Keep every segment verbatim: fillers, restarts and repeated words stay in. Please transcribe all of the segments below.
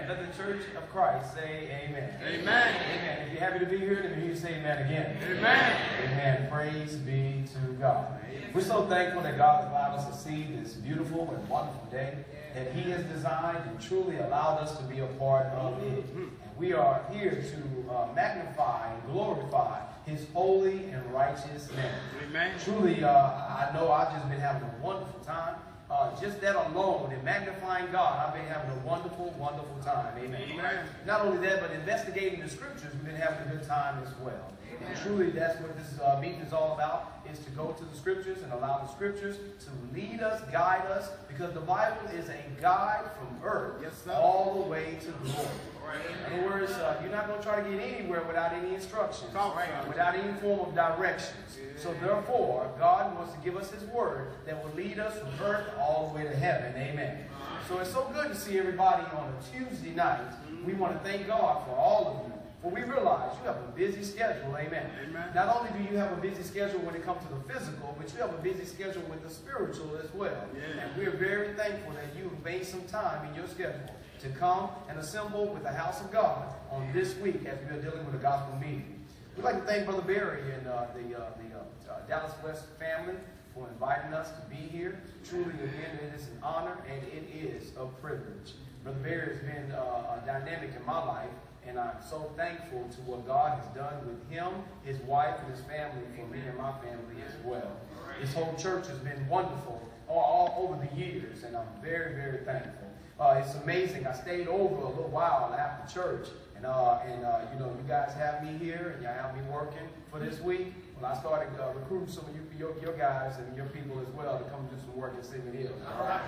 Let the Church of Christ say amen. Amen. Amen. If you're happy to be here, let me hear you say amen again. Amen. Amen. Praise be to God. We're so thankful that God has allowed us to see this beautiful and wonderful day that He has designed and truly allowed us to be a part of it. And we are here to uh, magnify and glorify His holy and righteous name. Amen. Truly, uh, I know I've just been having a wonderful time. Uh, just that alone, in magnifying God, I've been having a wonderful, wonderful time. Amen. Amen. Not only that, but investigating the scriptures, we've been having a good time as well. And truly, that's what this uh, meeting is all about, is to go to the scriptures and allow the scriptures to lead us, guide us, because the Bible is a guide from earth yes, sir. all the way to glory. In other words, uh, you're not going to try to get anywhere without any instructions, right. without any form of directions. So therefore, God wants to give us His word that will lead us from earth all the way to heaven. Amen. So it's so good to see everybody on a Tuesday night. We want to thank God for all of you. For we realize you have a busy schedule. Amen. Amen. Not only do you have a busy schedule when it comes to the physical, but you have a busy schedule with the spiritual as well. Yeah. And we're very thankful that you've made some time in your schedule to come and assemble with the house of God on this week as we are dealing with a gospel meeting. We'd like to thank Brother Barry and uh, the, uh, the uh, uh, Dallas West family for inviting us to be here. Truly, again, it is an honor and it is a privilege. Brother Barry has been uh, dynamic in my life, and I'm so thankful to what God has done with him, his wife, and his family, for me and my family as well. This whole church has been wonderful all, all over the years, and I'm very, very thankful. Uh, it's amazing. I stayed over a little while after church, and uh, and uh, you know, you guys have me here, and you have me working for this week. Well, I started uh, recruiting some of you, your, your guys and your people as well to come do some work in Singing Hills. All right.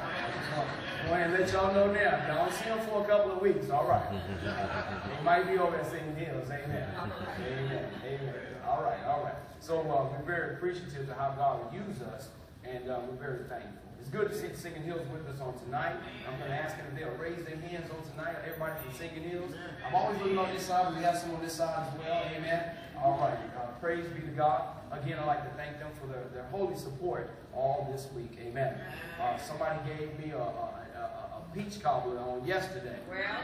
I want to let y'all know now. I don't see them for a couple of weeks. All right. They might be over at Singing Hills. Amen. Amen. Amen. All right. All right. So uh, we're very appreciative of how God will use us, and uh, we're very thankful. It's good to see the Singing Hills with us on tonight. I'm going to ask them if they'll raise their hands on tonight. Everybody from Singing Hills. I'm always looking on this side. We have some on this side as well. Amen. All right. Uh, praise be to God. Again, I'd like to thank them for their, their holy support all this week. Amen. Uh, somebody gave me a, a, a, a peach cobbler on yesterday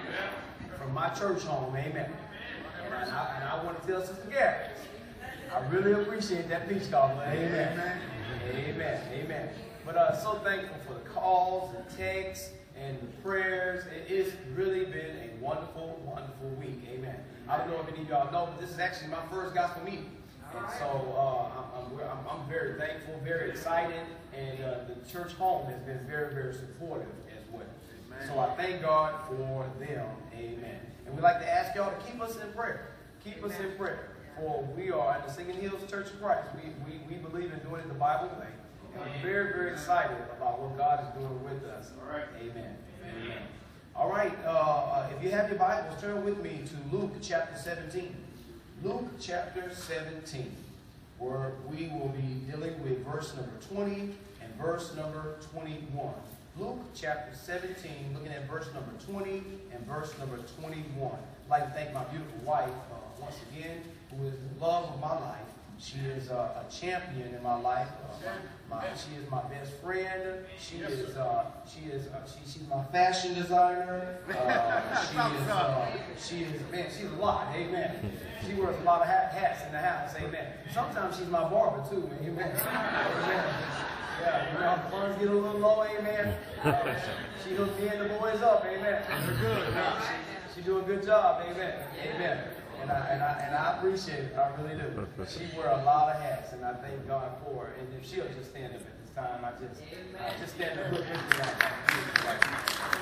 from my church home. Amen. And I, and I want to tell Sister Gary, I really appreciate that peach cobbler. Amen. Amen. Amen. But uh, so thankful for the calls, the texts, and the prayers. It's really been a wonderful, wonderful week. Amen. I don't know if any of y'all know, but this is actually my first gospel meeting. And so uh, I'm, I'm, I'm very thankful, very excited, and uh, the church home has been very, very supportive as well. Amen. So I thank God for them. Amen. And we'd like to ask y'all to keep us in prayer. Keep Amen. us in prayer. For we are at the Singing Hills Church of Christ. We, we, we believe in doing it the Bible way. And we're very, very excited about what God is doing with us. All right. Amen. Amen. All right. Uh, if you have your Bibles, turn with me to Luke chapter seventeen. Luke chapter seventeen, where we will be dealing with verse number twenty and verse number twenty-one. Luke chapter seventeen, looking at verse number twenty and verse number twenty-one. I'd like to thank my beautiful wife uh, once again, who is the love of my life. She is uh, a champion in my life. Uh, my, she is my best friend. She is uh, she is uh, she, she's my fashion designer. Uh, she is uh, she is man. She's a lot. Amen. She wears a lot of hat, hats in the house. Amen. Sometimes she's my barber too. Amen. Amen. Yeah, you know, funds get a little low. Amen. Uh, she hooks me and the boys up. Amen. We're good. She, she do a good job. Amen. Amen. And I, and, I, and I appreciate it. I really do. She wear a lot of hats, and I thank God for her. And if she'll just stand up at this time, I just, I just stand up with me. Thank you.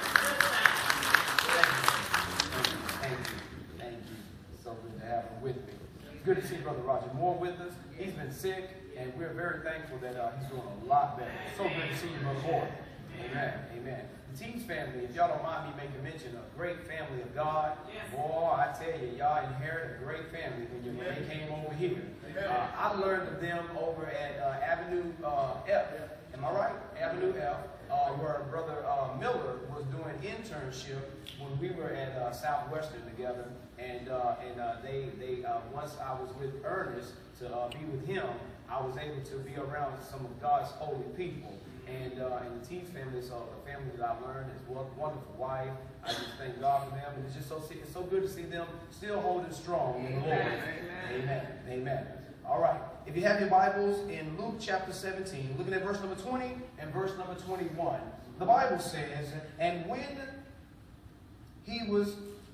Thank you. Thank you. It's so good to have her with me. It's good to see Brother Roger Moore with us. He's been sick, and we're very thankful that uh, he's doing a lot better. It's so good to see you, Brother Moore. Amen. Amen. The Teams family, if y'all don't mind me making mention of a great family of God, boy, I tell you, y'all inherited a great family when, you, when they came over here. Uh, I learned of them over at uh, Avenue uh, F. Am I right? Avenue F, uh, where Brother uh, Miller was doing internship when we were at uh, Southwestern together. And uh, and uh, they, they uh, once I was with Ernest to uh, be with him, I was able to be around some of God's holy people. And, uh, and the Tees family is uh, a family that I've learned is a wonderful wife. I just thank God for them. And it's just so, it's so good to see them still holding strong in the Lord. Amen. Amen. Amen. All right. If you have your Bibles in Luke chapter seventeen, looking at verse number twenty and verse number twenty-one, the Bible says, and when he was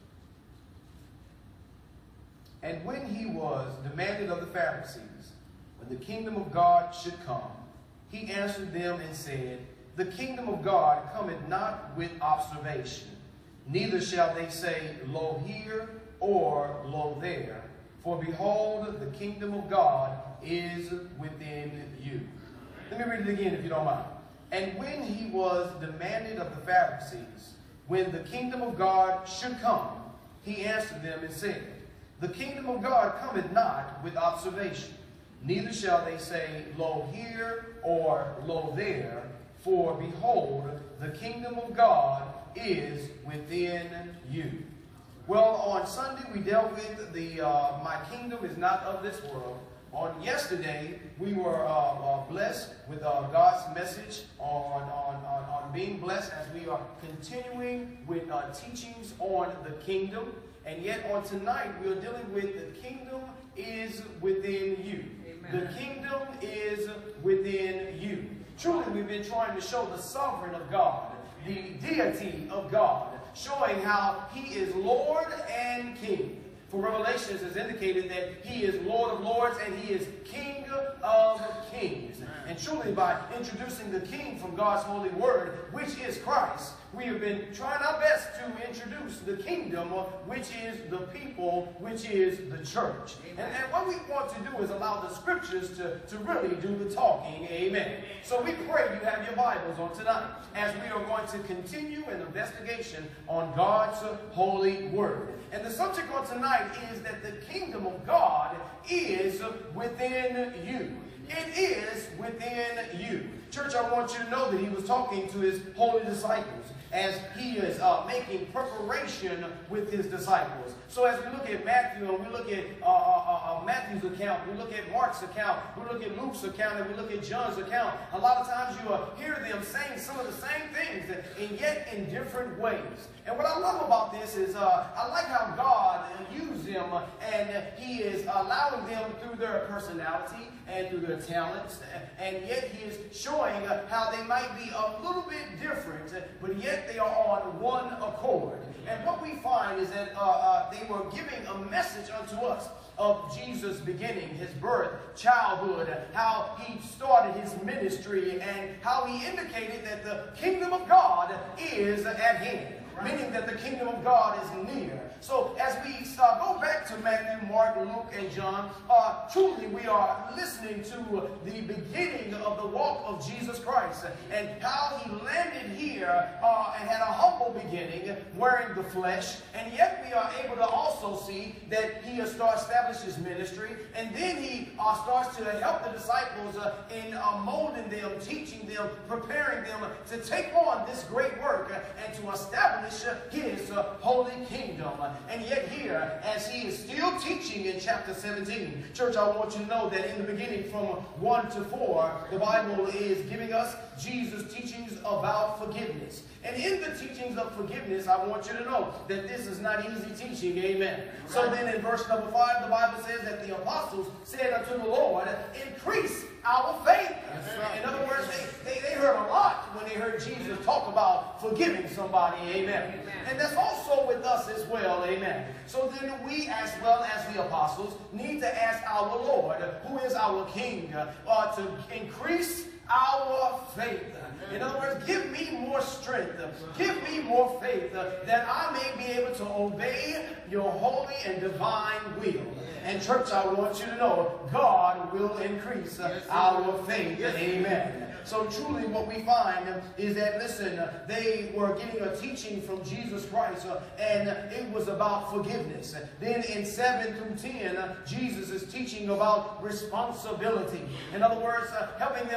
and when he was demanded of the Pharisees when the kingdom of God should come, he answered them and said, the kingdom of God cometh not with observation, neither shall they say, lo here, or lo there. For behold, the kingdom of God is within you. Let me read it again if you don't mind. And when he was demanded of the Pharisees, when the kingdom of God should come, he answered them and said, the kingdom of God cometh not with observation, neither shall they say, lo here, or lo there. For behold, the kingdom of God is within you. Well, on Sunday we dealt with the uh, my kingdom is not of this world. On yesterday we were uh, uh, blessed with uh, God's message on, on, on, on being blessed as we are continuing with uh, teachings on the kingdom. And yet on tonight we are dealing with the kingdom is within you. Amen. The kingdom is within you. Truly we've been trying to show the sovereign of God, the deity of God, showing how he is Lord and King. For Revelations has indicated that he is Lord of lords and he is King of kings. And truly by introducing the King from God's holy word, which is Christ, we have been trying our best to introduce the kingdom, which is the people, which is the church. And, and what we want to do is allow the scriptures to, to really do the talking. Amen. So we pray you have your Bibles on tonight as we are going to continue an investigation on God's holy word. And the subject on tonight is that the kingdom of God is within you. It is within you. Church, I want you to know that he was talking to his holy disciples as he is uh, making preparation with his disciples. So as we look at Matthew and we look at uh, uh, uh, Matthew's account, we look at Mark's account, we look at Luke's account, and we look at John's account, a lot of times you uh, hear them saying some of the same things, and yet in different ways. And what I love about this is uh, I like how God used them, uh, and uh, he is allowing them through their personality and through their talents, and yet he is showing uh, how they might be a little bit different, but yet they are on one accord. And what we find is that uh, uh, they were giving a message unto us of Jesus' beginning, his birth, childhood, how he started his ministry, and how he indicated that the kingdom of God is at hand. Meaning that the kingdom of God is near. So as we uh, go back to Matthew, Mark, Luke, and John, uh, truly we are listening to the beginning of the walk of Jesus Christ and how he landed here uh, and had a humble beginning wearing the flesh. And yet we are able to also see that he has started established his ministry. And then he uh, starts to help the disciples uh, in uh, molding them, teaching them, preparing them to take on this great work and to establish his uh, holy kingdom. And yet here, as he is still teaching in chapter seventeen, church, I want you to know that in the beginning from one to four, the Bible is giving us Jesus' teachings about forgiveness. And in the teachings of forgiveness, I want you to know that this is not easy teaching. Amen. Right. So then in verse number five, the Bible says that the apostles said unto the Lord, increase our faith. Right. In other words, they, they, they heard a lot when they heard Jesus talk about forgiving somebody. Amen. Amen. And that's also with us as well. Amen. So then we, as well as the apostles, need to ask our Lord, who is our King, uh, to increase our faith. In other words, give me more strength. Give me more faith that I may be able to obey your holy and divine will. And church, I want you to know, God will increase our faith. Amen. So truly what we find is that, listen, they were getting a teaching from Jesus Christ, and it was about forgiveness. Then in seven through ten, Jesus is teaching about responsibility. In other words, helping them to understand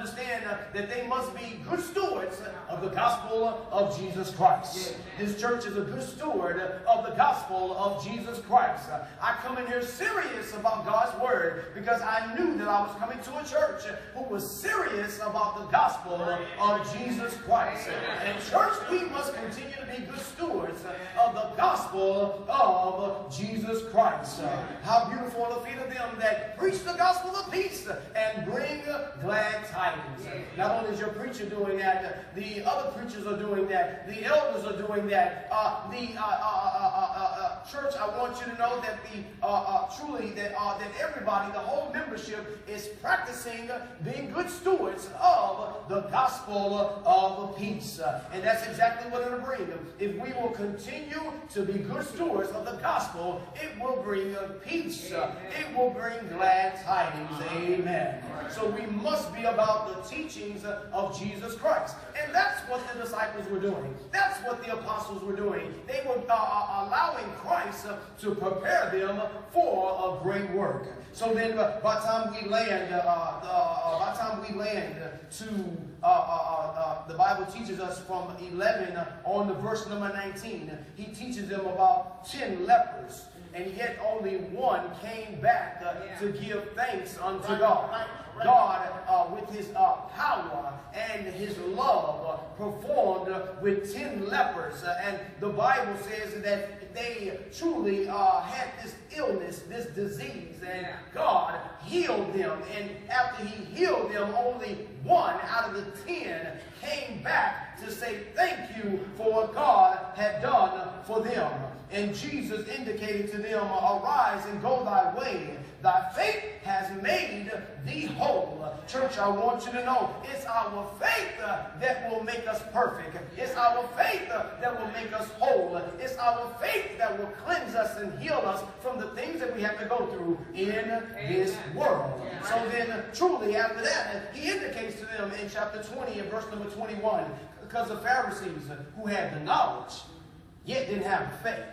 understand uh, that they must be good stewards of the gospel of Jesus Christ. This church is a good steward of the gospel of Jesus Christ. Uh, I come in here serious about God's word because I knew that I was coming to a church who was serious about the gospel of Jesus Christ. And church, we must continue to be good stewards of the gospel of Jesus Christ. Uh, how beautiful are the feet of them that preach the gospel of peace and bring glad tidings. Not only is your preacher doing that, the other preachers are doing that, the elders are doing that. Uh, the uh, uh, uh, uh, uh, church, I want you to know that the uh, uh, truly that uh, that everybody, the whole membership, is practicing being good stewards of the gospel of peace, uh, and that's exactly what it'll bring. If we will continue to be good stewards of the gospel, it will bring peace. Uh, it will bring glad tidings. Amen. So we must be about the teachings of Jesus Christ. And that's what the disciples were doing. That's what the apostles were doing. They were uh, allowing Christ uh, to prepare them for a great work. So then uh, by the time we land, uh, uh, by the time we land to, uh, uh, uh, the Bible teaches us from eleven on to verse number nineteen, he teaches them about ten lepers. And yet only one came back uh, yeah. to give thanks unto right, God. Right, right. God, uh, with his uh, power and his love, uh, performed uh, with ten lepers. Uh, and the Bible says that they truly uh, had this illness, this disease, and yeah. God healed them. And after he healed them, only one out of the ten came back to say thank you for what God had done for them. And Jesus indicated to them, arise and go thy way. Thy faith has made thee whole. Church, I want you to know, it's our faith uh, that will make us perfect. It's our faith uh, that will make us whole. It's our faith that will cleanse us and heal us from the things that we have to go through in this world. So then, uh, truly, after that, uh, he indicates to them in chapter twenty and verse number twenty-one, because the Pharisees uh, who had the knowledge, yet didn't have the faith.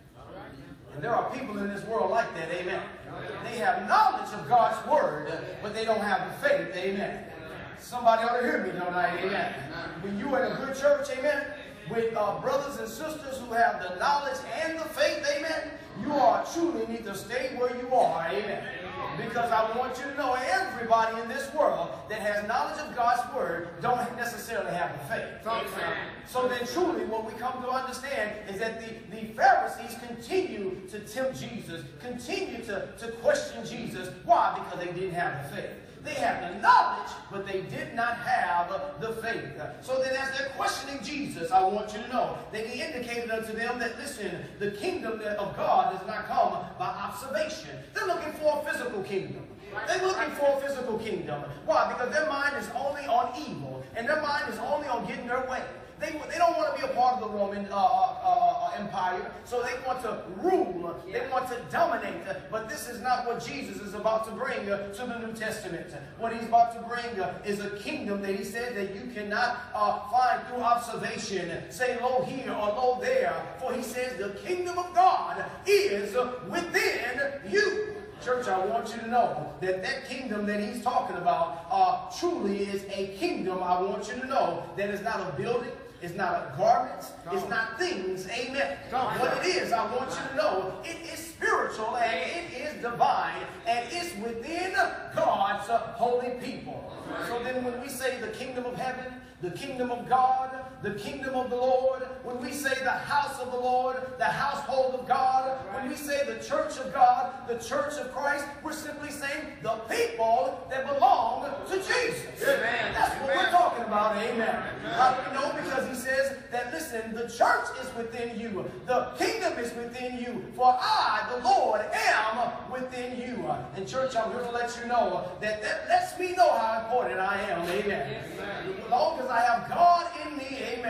And there are people in this world like that, amen. They have knowledge of God's word, but they don't have the faith, amen. Somebody ought to hear me tonight, amen. When you're in a good church, amen, with uh, brothers and sisters who have the knowledge and the faith, amen, you are truly need to stay where you are, amen. Because I want you to know everybody in this world that has knowledge of God's word don't necessarily have the faith. Amen. So then truly what we come to understand is that the, the Pharisees continue to tempt Jesus, continue to, to question Jesus. Why? Because they didn't have the faith. They had the knowledge, but they did not have the faith. So then as they're questioning Jesus, I want you to know that he indicated unto them that, listen, the kingdom of God does not come by observation. They're looking for a physical kingdom. They're looking for a physical kingdom. Why? Because their mind is only on evil, and their mind is only on getting their way. They, they don't want to be a part of the Roman uh, uh, uh, Empire, so they want to rule, they want to dominate. But this is not what Jesus is about to bring uh, to the New Testament. What he's about to bring uh, is a kingdom that he said that you cannot uh, find through observation, say lo here or lo there. For he says the kingdom of God is within you. Church, I want you to know that that kingdom that he's talking about uh, truly is a kingdom. I want you to know that it's not a building. It's not garments. It's not things. Amen. What it is, I want you to know, it is spiritual and it is divine and it's within God's holy people. So then when we say the kingdom of heaven, the kingdom of God, the kingdom of the Lord, when we say the house of the Lord, the household of God, when we say the church of God, the church of Christ, we're simply saying the people that belong to Jesus. Amen. That's what Amen. We're talking about. Amen. How do we know? Because he says that, listen, the church is within you. The kingdom is within you. For I, the Lord, am within you. And church, I'm going to let you know that that lets me know how important I am. Amen. Amen. As long as I have God in me, amen,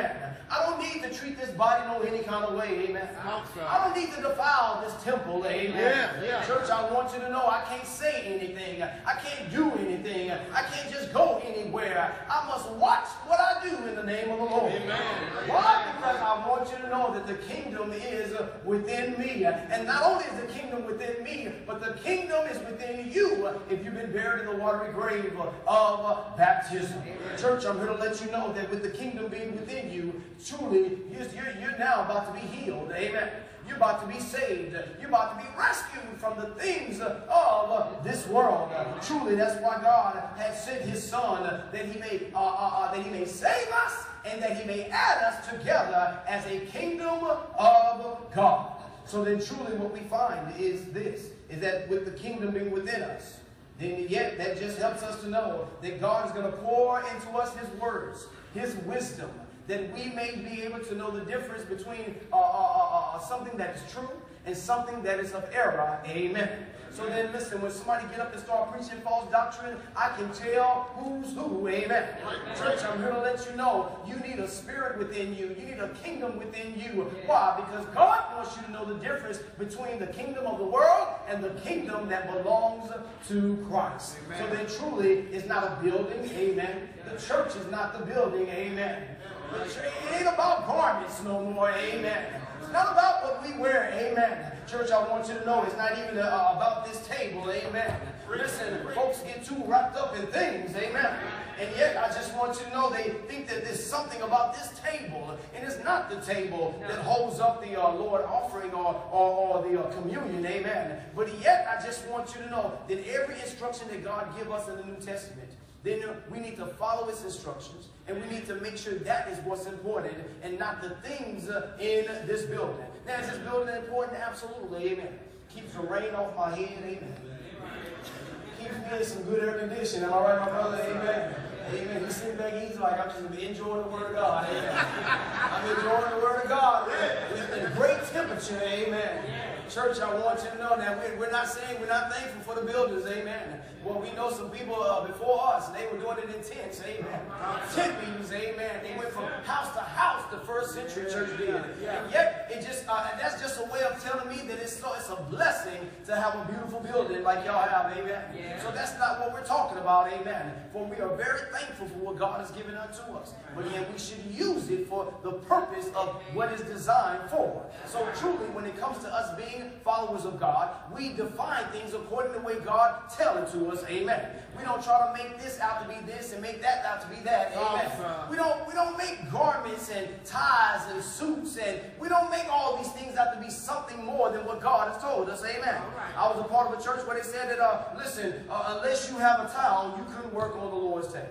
I don't need to treat this body no any kind of way, amen. I don't need to defile this temple, amen. Yeah, yeah. Church, I want you to know I can't say anything. I can't do anything. I can't just go anywhere. I must watch what I do in the name of the Lord. Amen. Why? Because I want you to know that the kingdom is within me. And not only is the kingdom within me, but the kingdom is within you if you've been buried in the watery grave of baptism. Church, I'm here to let you know that with the kingdom being within you, truly, you're, you're now about to be healed. Amen. You're about to be saved. You're about to be rescued from the things of this world. Truly, that's why God has sent His Son, that He may uh, uh, uh, that He may save us and that He may add us together as a kingdom of God. So then, truly, what we find is this: is that with the kingdom being within us, then yet that just helps us to know that God is going to pour into us His words, His wisdom, that we may be able to know the difference between uh, uh, uh, uh, something that is true and something that is of error. Amen. So then listen, when somebody get up and start preaching false doctrine, I can tell who's who. Amen. Church, I'm here to let you know you need a spirit within you. You need a kingdom within you. Why? Because God wants you to know the difference between the kingdom of the world and the kingdom that belongs to Christ. Amen. So then truly, it's not a building. Amen. The church is not the building. Amen. It ain't about garments no more, amen. It's not about what we wear, amen. Church, I want you to know it's not even uh, about this table, amen. Listen, folks get too wrapped up in things, amen. And yet, I just want you to know they think that there's something about this table, and it's not the table that holds up the uh, Lord offering or, or, or the uh, communion, amen. But yet, I just want you to know that every instruction that God gives us in the New Testament, then we need to follow His instructions, and we need to make sure that is what's important and not the things in this building. Now, is this building important? Absolutely, amen. Keeps the rain off my head, amen. Keeps me in some good air conditioning, am I right, my brother? Amen. Amen. You sit back easy like I'm just enjoying the Word of God, amen. I'm enjoying the Word of God with a great temperature, amen. Church, I want you to know that we're, we're not saying we're not thankful for the builders, amen. Well, we know some people uh, before us, they were doing it in tents, amen. Tent meetings, amen. They went from house to house, the first century church did. And yet, it just, uh, and that's just a way of telling me that it's, so, it's a blessing to have a beautiful building like y'all have, amen. So that's not what we're talking about, amen. For we are very thankful for what God has given unto us. But yet we should use it for the purpose of what it's designed for. So truly, when it comes to us being followers of God, we define things according to the way God tells it to us, amen. We don't try to make this out to be this and make that out to be that, amen. We don't, we don't make garments and ties and suits, and we don't make all these things out to be something more than what God has told us, amen. I was a part of a church where they said that, uh, listen, uh, unless you have a towel, you couldn't work on the Lord's table.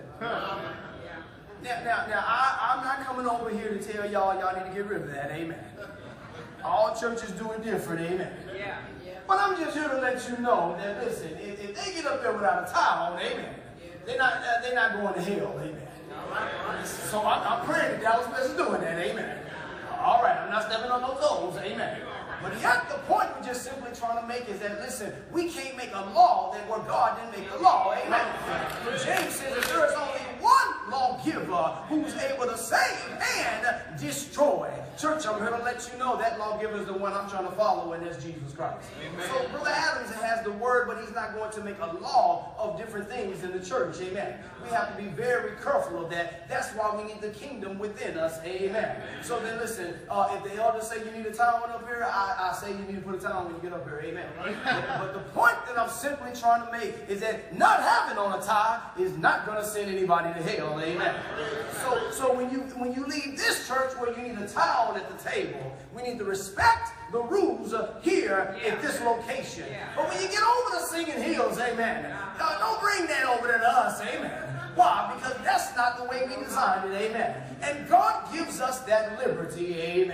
Now, now, now I, I'm not coming over here to tell y'all y'all need to get rid of that, amen. All churches do it different, amen. Yeah, yeah. But I'm just here to let you know that, listen, if, if they get up there without a towel on, amen, they're not, uh, they're not going to hell, amen. So I, I'm praying that Dallas West is doing that, amen. All right, I'm not stepping on no toes, amen. But yet the point we're just simply trying to make is that, listen, we can't make a law that where God didn't make the law, amen. But James says that there is only one lawgiver who's able to save and destroy. Church, I'm here to let you know that lawgiver is the one I'm trying to follow, and that's Jesus Christ. Amen. So Brother Adams has the word, but he's not going to make a law of different things in the church, amen. We have to be very careful of that. That's why we need the kingdom within us, amen. So then listen, uh, if the elders say you need a towel up here, I, I say you need to put a towel when you get up here, amen. But, but the point that I'm simply trying to make is that not having on a tie is not going to send anybody to hell, amen. So, so when you when you leave this church where you need a towel at the table, we need to respect the rules uh, here yeah. at this location. Yeah. But when you get over to singing hills, amen, uh, don't bring that over there to us, amen. Why? Because that's not the way we designed it, amen. And God gives us that liberty, amen.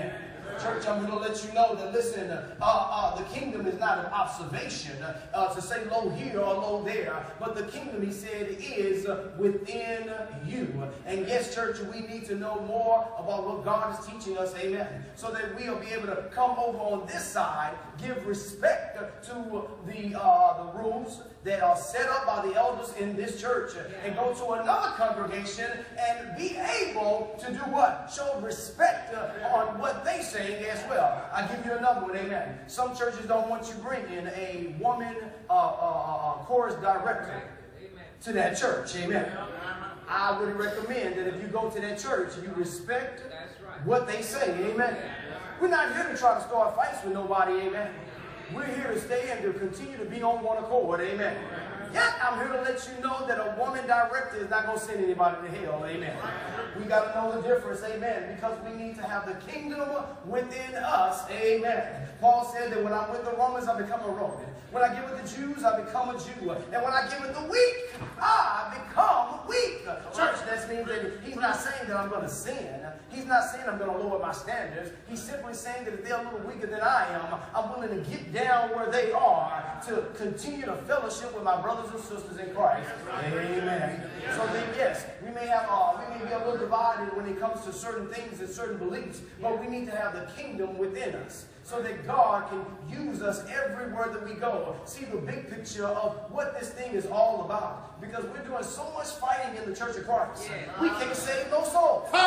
Church, I'm going to let you know that, listen, uh, uh, the kingdom is not an observation uh, to say low here or low there, but the kingdom, he said, is within you. And yes, church, we need to know more about what God is teaching us, amen, so that we'll be able to come over on this side, give respect to the, uh, the rules that are set up by the elders in this church, and go to another congregation and be able to do what? Show respect uh, on what they say as well. I give you another one, amen. Some churches don't want you bringing a woman uh, uh, uh, chorus director to that church, amen. I would recommend that if you go to that church, you respect what they say, amen. We're not here to try to start fights with nobody, amen. We're here to stay and to continue to be on one accord, amen. Yet, I'm here to let you know that a woman director is not going to send anybody to hell, amen. We got to know the difference, amen, because we need to have the kingdom within us, amen. Paul said that when I'm with the Romans, I become a Roman. When I get with the Jews, I become a Jew. And when I get with the weak, I become weak. Church, that means that he's not saying that I'm going to sin. He's not saying I'm going to lower my standards. He's simply saying that if they're a little weaker than I am, I'm willing to get down where they are to continue to fellowship with my brothers and sisters in Christ. Amen. So then, yes, we may have, uh, we may be a little divided when it comes to certain things and certain beliefs, but we need to have the kingdom within us, so that God can use us everywhere that we go. See the big picture of what this thing is all about. Because we're doing so much fighting in the Church of Christ. We can't save no soul. We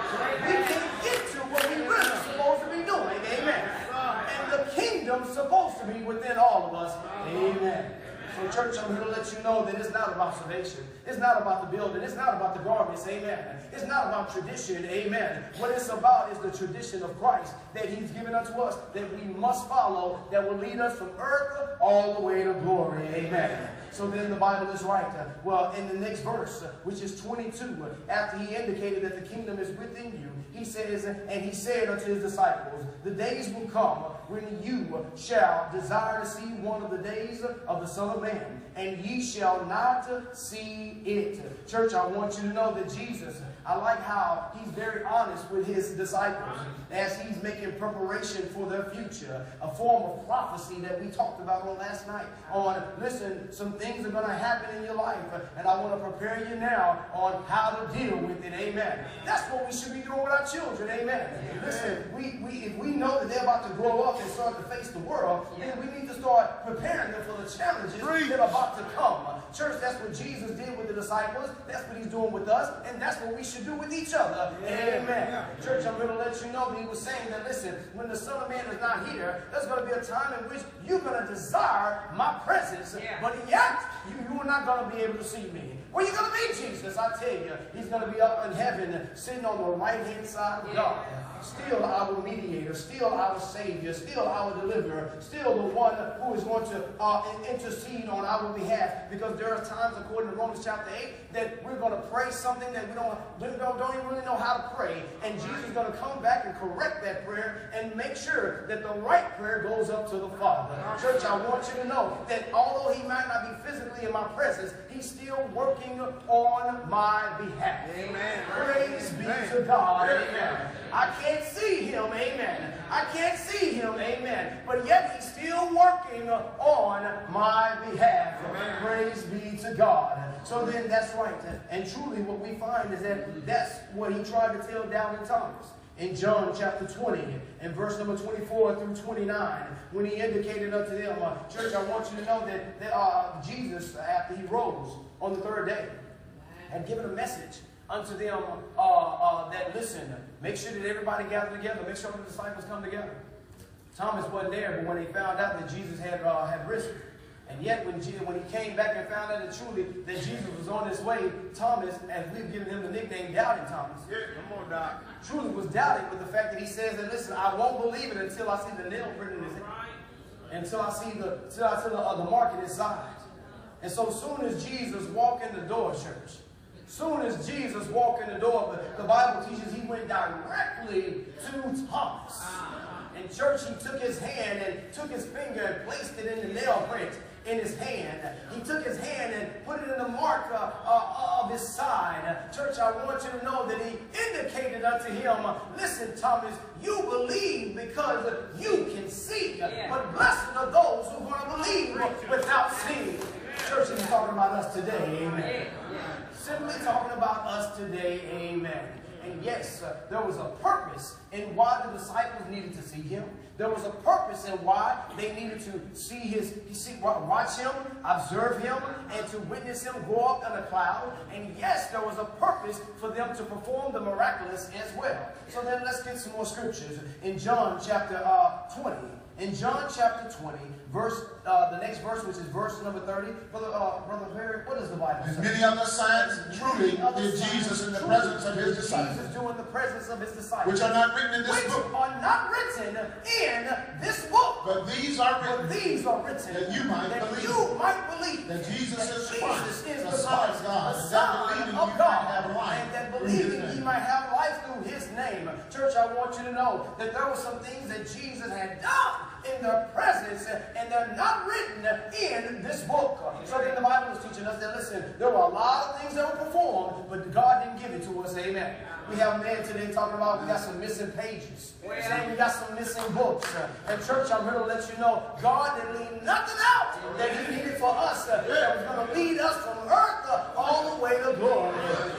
can't get to what we really supposed to be doing. Amen. And the kingdom's supposed to be within all of us. Amen. So church, I'm here to let you know that it's not about salvation. It's not about the building. It's not about the garments. Amen. It's not about tradition. Amen. What it's about is the tradition of Christ that he's given unto us, that we must follow, that will lead us from earth all the way to glory. Amen. So then the Bible is right. Uh, well, in the next verse, uh, which is twenty-two, uh, after he indicated that the kingdom is within you, he says, and he said unto his disciples, the days will come when you shall desire to see one of the days of the Son of Man, and ye shall not see it. Church, I want you to know that Jesus, I like how he's very honest with his disciples as he's making preparation for their future, a form of prophecy that we talked about on last night. On, listen, some things are going to happen in your life, and I want to prepare you now on how to deal with it. Amen. That's what we should be doing with our children. Amen. Listen, we, we, if we know that they're about to grow up and start to face the world, then we need to start preparing them for the challenges that are about to come. Church, that's what Jesus did with the disciples. That's what he's doing with us, and that's what we should do with each other. Amen. Yeah. Church, I'm going to let you know that he was saying that, listen, when the Son of Man is not here, there's going to be a time in which you're going to desire my presence, yeah. but yet you, you are not going to be able to see me. Where are you going to be, Jesus? I tell you, he's going to be up in heaven, sitting on the right-hand side of God. Still our mediator, still our Savior, still our deliverer, still the one who is going to uh, intercede on our behalf. Because there are times, according to Romans chapter eight, that we're going to pray something that we don't, don't, don't even really know how to pray. And Jesus is going to come back and correct that prayer and make sure that the right prayer goes up to the Father. Church, I want you to know that although he might not be physically in my presence, he's still working on my behalf. Amen. Praise be to God. Amen. I can't see him, amen. I can't see him, amen. But yet he's still working on my behalf. Amen. Praise be to God. So then that's right. And truly what we find is that that's what he tried to tell Doubting Thomas. In John chapter twenty, in verse number twenty-four through twenty-nine, when he indicated unto them, uh, church, I want you to know that, that uh, Jesus, after he rose on the third day, had given a message unto them uh, uh, that, listen, make sure that everybody gather together. Make sure the disciples come together. Thomas wasn't there, but when he found out that Jesus had, uh, had risen, and yet when, Jesus, when he came back and found out that truly that Jesus was on his way, Thomas, as we've given him the nickname Doubting Thomas, yeah, come on, Doc. truly was doubting with the fact that he says that, listen, I won't believe it until I see the nail print in his hand, until I see the, until I see the, uh, the mark in his side. And so soon as Jesus walked in the door, church, soon as Jesus walked in the door, the, the Bible teaches he went directly to Thomas. In church, he took his hand and took his finger and placed it in the nail print in his hand. He took his hand and put it in the mark uh, uh, of his side. Church, I want you to know that he indicated unto him, listen, Thomas, you believe because you can see. Yeah. But blessed are those who are going to believe without seeing. Church, he's talking about us today. Amen. Simply talking about us today. Amen. And yes, uh, there was a purpose in why the disciples needed to see him. There was a purpose in why they needed to see his, see, watch him, observe him, and to witness him go up in a cloud. And yes, there was a purpose for them to perform the miraculous as well. So then let's get some more scriptures. In John chapter uh, twenty, in John chapter twenty, verse, uh, the next verse, which is verse number thirty. Brother, uh, Brother Barry, what does the Bible say? And many other signs truly did Jesus in the presence of his disciples. Jesus do in the presence of his disciples. Which are not written in this which book. are not written in this book. But these are written. But these are written. That you might that believe. You might believe. That Jesus that is Jesus Christ, is the the Son Christ, of God. the And Son that believing of you God. might have life. And that through believing his ye name. might have life through his name. Church, I want you to know that there were some things that Jesus had done in their presence, and they're not written in this book. So then the Bible is teaching us that, listen, there were a lot of things that were performed, but God didn't give it to us. Amen. We have a man today talking about we got some missing pages, saying we got some missing books. And church, I'm here to let you know, God didn't leave nothing out that he needed for us, uh, that was going to lead us from earth uh, all the way to glory.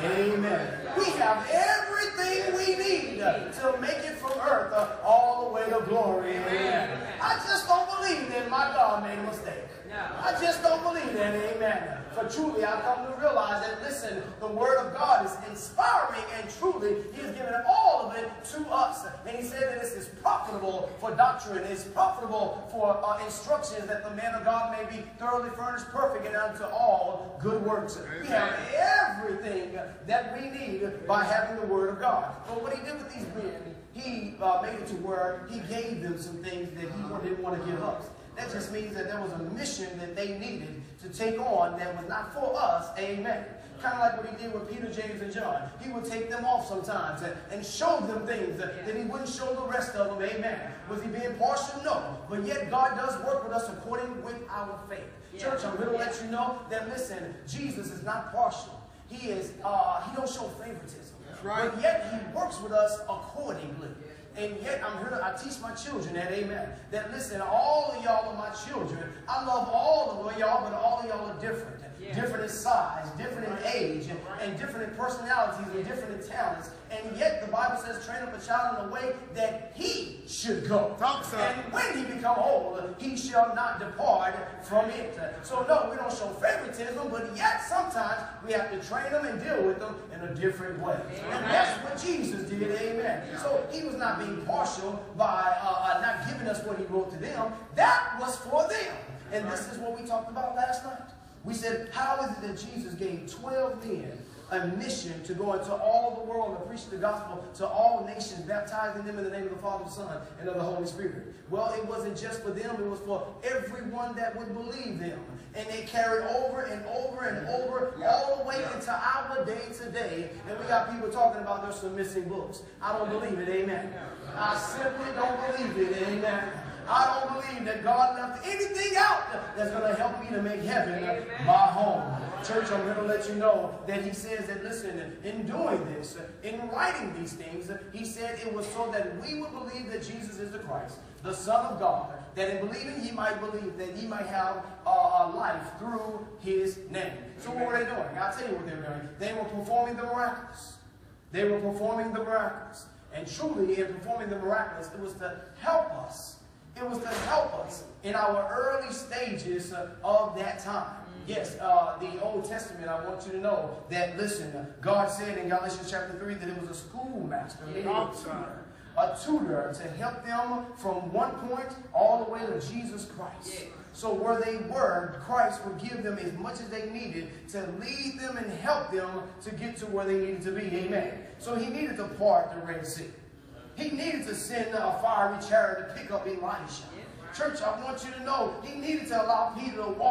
Amen. We have everything we need uh, to make it from earth uh, all the way to glory. Amen. I just don't believe that my God made a mistake. I just don't believe that. Amen. For truly, I've come to realize that, listen, the Word of God is inspiring, and truly, He has given all of it to us. And He said that this is profitable for doctrine. It's profitable for uh, instructions, that the man of God may be thoroughly furnished, perfect, and unto all good works. We have everything that we need by having the Word of God. But what He did with these men, He uh, made it to where He gave them some things that He didn't want to give us. That just means that there was a mission that they needed to take on that was not for us. Amen. Kind of like what he did with Peter, James, and John. He would take them off sometimes and, and show them things that, that he wouldn't show the rest of them. Amen. Was he being partial? No. But yet God does work with us according with our faith. Yeah. Church, I'm going to let you know that, listen, Jesus is not partial. He is, uh, he don't show favoritism. That's right. But yet he works with us accordingly. And yet, I'm here to, I teach my children that, amen, that listen, all of y'all are my children. I love all of y'all, but all of y'all are different. Yeah. Different in size, different in age, and, and different in personalities, and different in talents. And yet, the Bible says, train up a child in a way that he should go. Talk, sir. And when he become old, he shall not depart from it. So, no, we don't show favoritism, but yet sometimes we have to train them and deal with them in a different way. Amen. And that's what Jesus did, amen. So, he was not being partial by uh, uh, not giving us what he wrote to them. That was for them. And this is what we talked about last night. We said, how is it that Jesus gave twelve men a mission to go into all the world and preach the gospel to all nations, baptizing them in the name of the Father, the Son, and of the Holy Spirit? Well, it wasn't just for them. It was for everyone that would believe them. And they carried over and over and over all the way into our day to day. And we got people talking about there's some missing books. I don't believe it. Amen. I simply don't believe it. Amen. I don't believe that God left anything out that's going to help me to make heaven my home. Church, I'm going to let you know that he says that, listen, in doing this, in writing these things, he said it was so that we would believe that Jesus is the Christ, the Son of God, that in believing he might believe that he might have uh, a life through his name. So what were they doing? I'll tell you what they were doing. They were performing the miraculous. They were performing the miraculous. And truly, in performing the miraculous, it was to help us. It was to help us in our early stages uh, of that time. Yes, uh, the Old Testament, I want you to know that, listen, God said in Galatians chapter three that it was a schoolmaster, meaning a tutor, a tutor to help them from one point all the way to Jesus Christ. So where they were, Christ would give them as much as they needed to lead them and help them to get to where they needed to be. Amen. So he needed to part the Red Sea. He needed to send a fiery chariot to pick up Elijah. Church, I want you to know, he needed to allow Peter to walk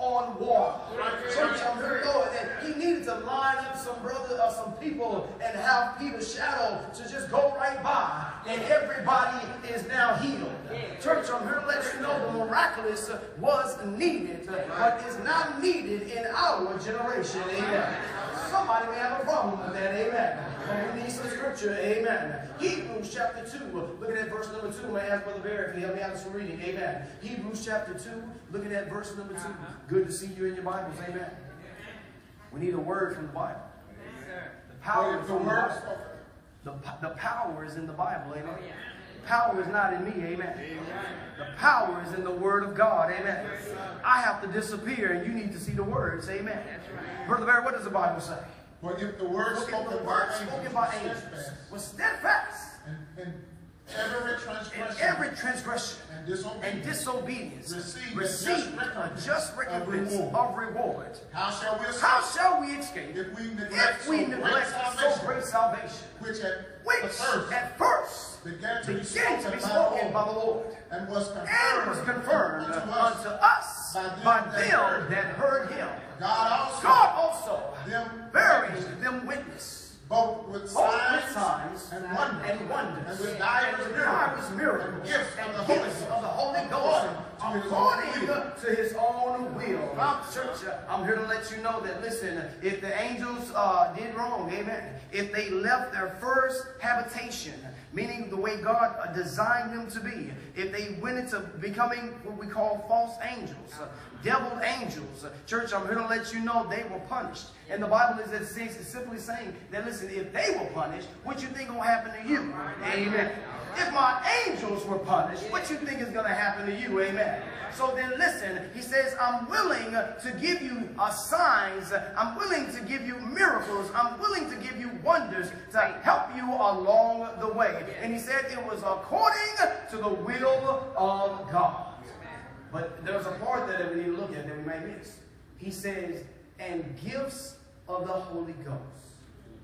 on water. Church, I'm here, Lord, that he needed to line up some brother or some people and have Peter's shadow to just go right by, and everybody is now healed. Church, I'm here to let you know the miraculous was needed, but is not needed in our generation. Amen. Somebody may have a problem with that. Amen. But we need some scripture. Amen. Hebrews chapter two. Looking at verse number two. I'm going to ask Brother Barry if he help me out with some reading. Amen. Hebrews chapter two. Looking at verse number two. Good to see you in your Bibles. Amen. We need a word from the Bible. The power is from the Bible. The, the power is in the Bible. Amen. Power is not in me. Amen. The power is in the Word of God. Amen. I have to disappear and you need to see the words. Amen. Brother Barry, what does the Bible say? For if the word spoken, the word spoken by angels was steadfast, and, and every transgression, and every transgression and disobedience, and disobedience received, received a just recompense of, of reward. How shall we escape? How shall we escape if we neglect, if we so, neglect great so great salvation, which at which first, at first began to be began spoken, to be spoken by the Lord, and was confirmed, and was confirmed unto us, unto us by them, by them that heard him. God also, God also them bearing them witness, both with both signs, with signs and wonders, and wonders, and with divers miracles, miracles, and gifts and of the gifts Holy of the Holy Ghost, according to his own will. Now, church, I'm here to let you know that, listen, if the angels uh, did wrong, amen, if they left their first habitation, meaning the way God uh, designed them to be, if they went into becoming what we call false angels, uh, devil angels, uh, church, I'm here to let you know they were punished. And the Bible is, is simply saying that, listen, if they were punished, what you think going to happen to you? Amen. If my angels were punished, what you think is going to happen to you? Amen. So then listen, he says, I'm willing to give you uh, signs. I'm willing to give you miracles. I'm willing to give you wonders to help you along the way. And he said it was according to the will of God. But there's a part that we need to look at that we may miss. He says, and gifts of the Holy Ghost.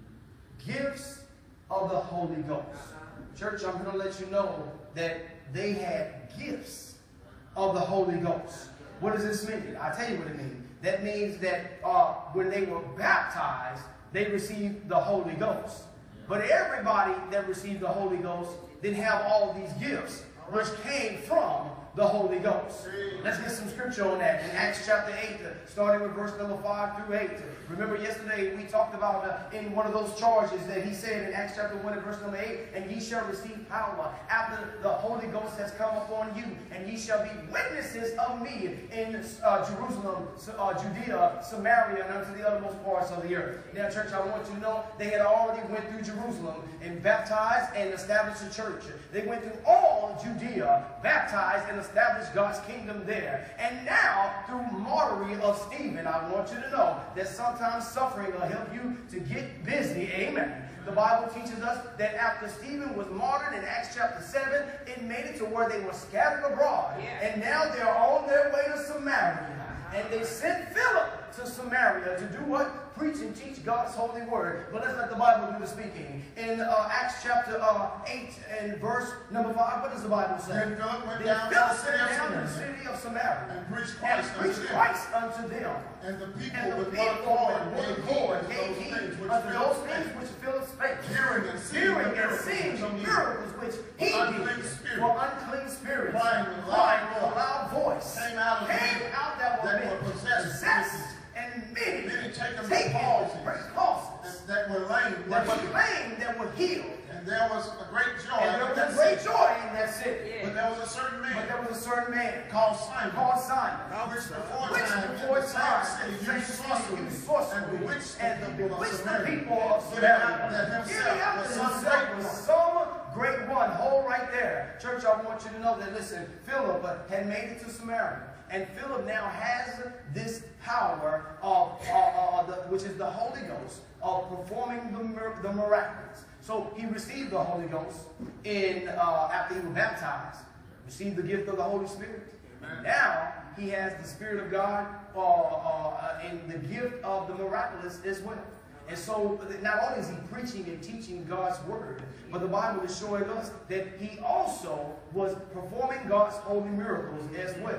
Gifts of the Holy Ghost. Church, I'm going to let you know that they had gifts of the Holy Ghost. What does this mean? I'll tell you what it means. That means that uh, when they were baptized, they received the Holy Ghost. But everybody that received the Holy Ghost didn't have all these gifts, which came from the Holy Ghost. Let's get some scripture on that. In Acts chapter eight, starting with verse number five through eight. Remember yesterday we talked about uh, in one of those charges that he said in Acts chapter one and verse number eight, and ye shall receive power after the Holy Ghost has come upon you, and ye shall be witnesses of me in uh, Jerusalem, uh, Judea, Samaria, and unto the uttermost parts of the earth. Now, church, I want you to know they had already went through Jerusalem and baptized and established a church. They went through all Judea, baptized and established God's kingdom there. And now, through martyrdom of Stephen, I want you to know that sometimes suffering will help you to get busy. Amen. The Bible teaches us that after Stephen was martyred in Acts chapter seven, it made it to where they were scattered abroad. Yeah. And now they're on their way to Samaria. And they sent Philip to Samaria to do what? Preach and teach God's holy word. But let's let the Bible do the speaking. In uh, Acts chapter uh, eight and verse number five, what does the Bible say? Then Philip went then down, Philip to, the went down to the Samaria, city of Samaria and preached Christ, and preached unto, Christ unto them. And the people And the with people one with accord one gave accord heed gave to heed those things which unto those Philip things spake. which Philip spake. Hearing and seeing Hearing the and miracles seeing which the he did. miracles which he unclean did spirits, for unclean spirits, crying with a crying loud with a loud voice, came out of came them out that were, that men, were possessed, possessed, and many many taken with taken palsies, great palsies, and that were lame, that were were healed. lame, that were healed. And there was a great joy. And there in was that a great city. joy in that city. But there was a certain man But there was a certain man called Simon, called Simon, which before which time before in the time same city the used same sorcery, city used sorcery and bewitched and the people of bewitched the Samaria, people of giving out Samaria, that giving out himself that was some himself great was one. some great one. Hold right there. Church, I want you to know that, listen, Philip had made it to Samaria. And Philip now has this power of, uh, uh, the, which is the Holy Ghost, of performing the, mir the miraculous. So he received the Holy Ghost in uh, after he was baptized, received the gift of the Holy Spirit. Amen. Now he has the Spirit of God uh, uh, and the gift of the miraculous as well. And so not only is he preaching and teaching God's word, but the Bible is showing us that he also was performing God's holy miracles as well.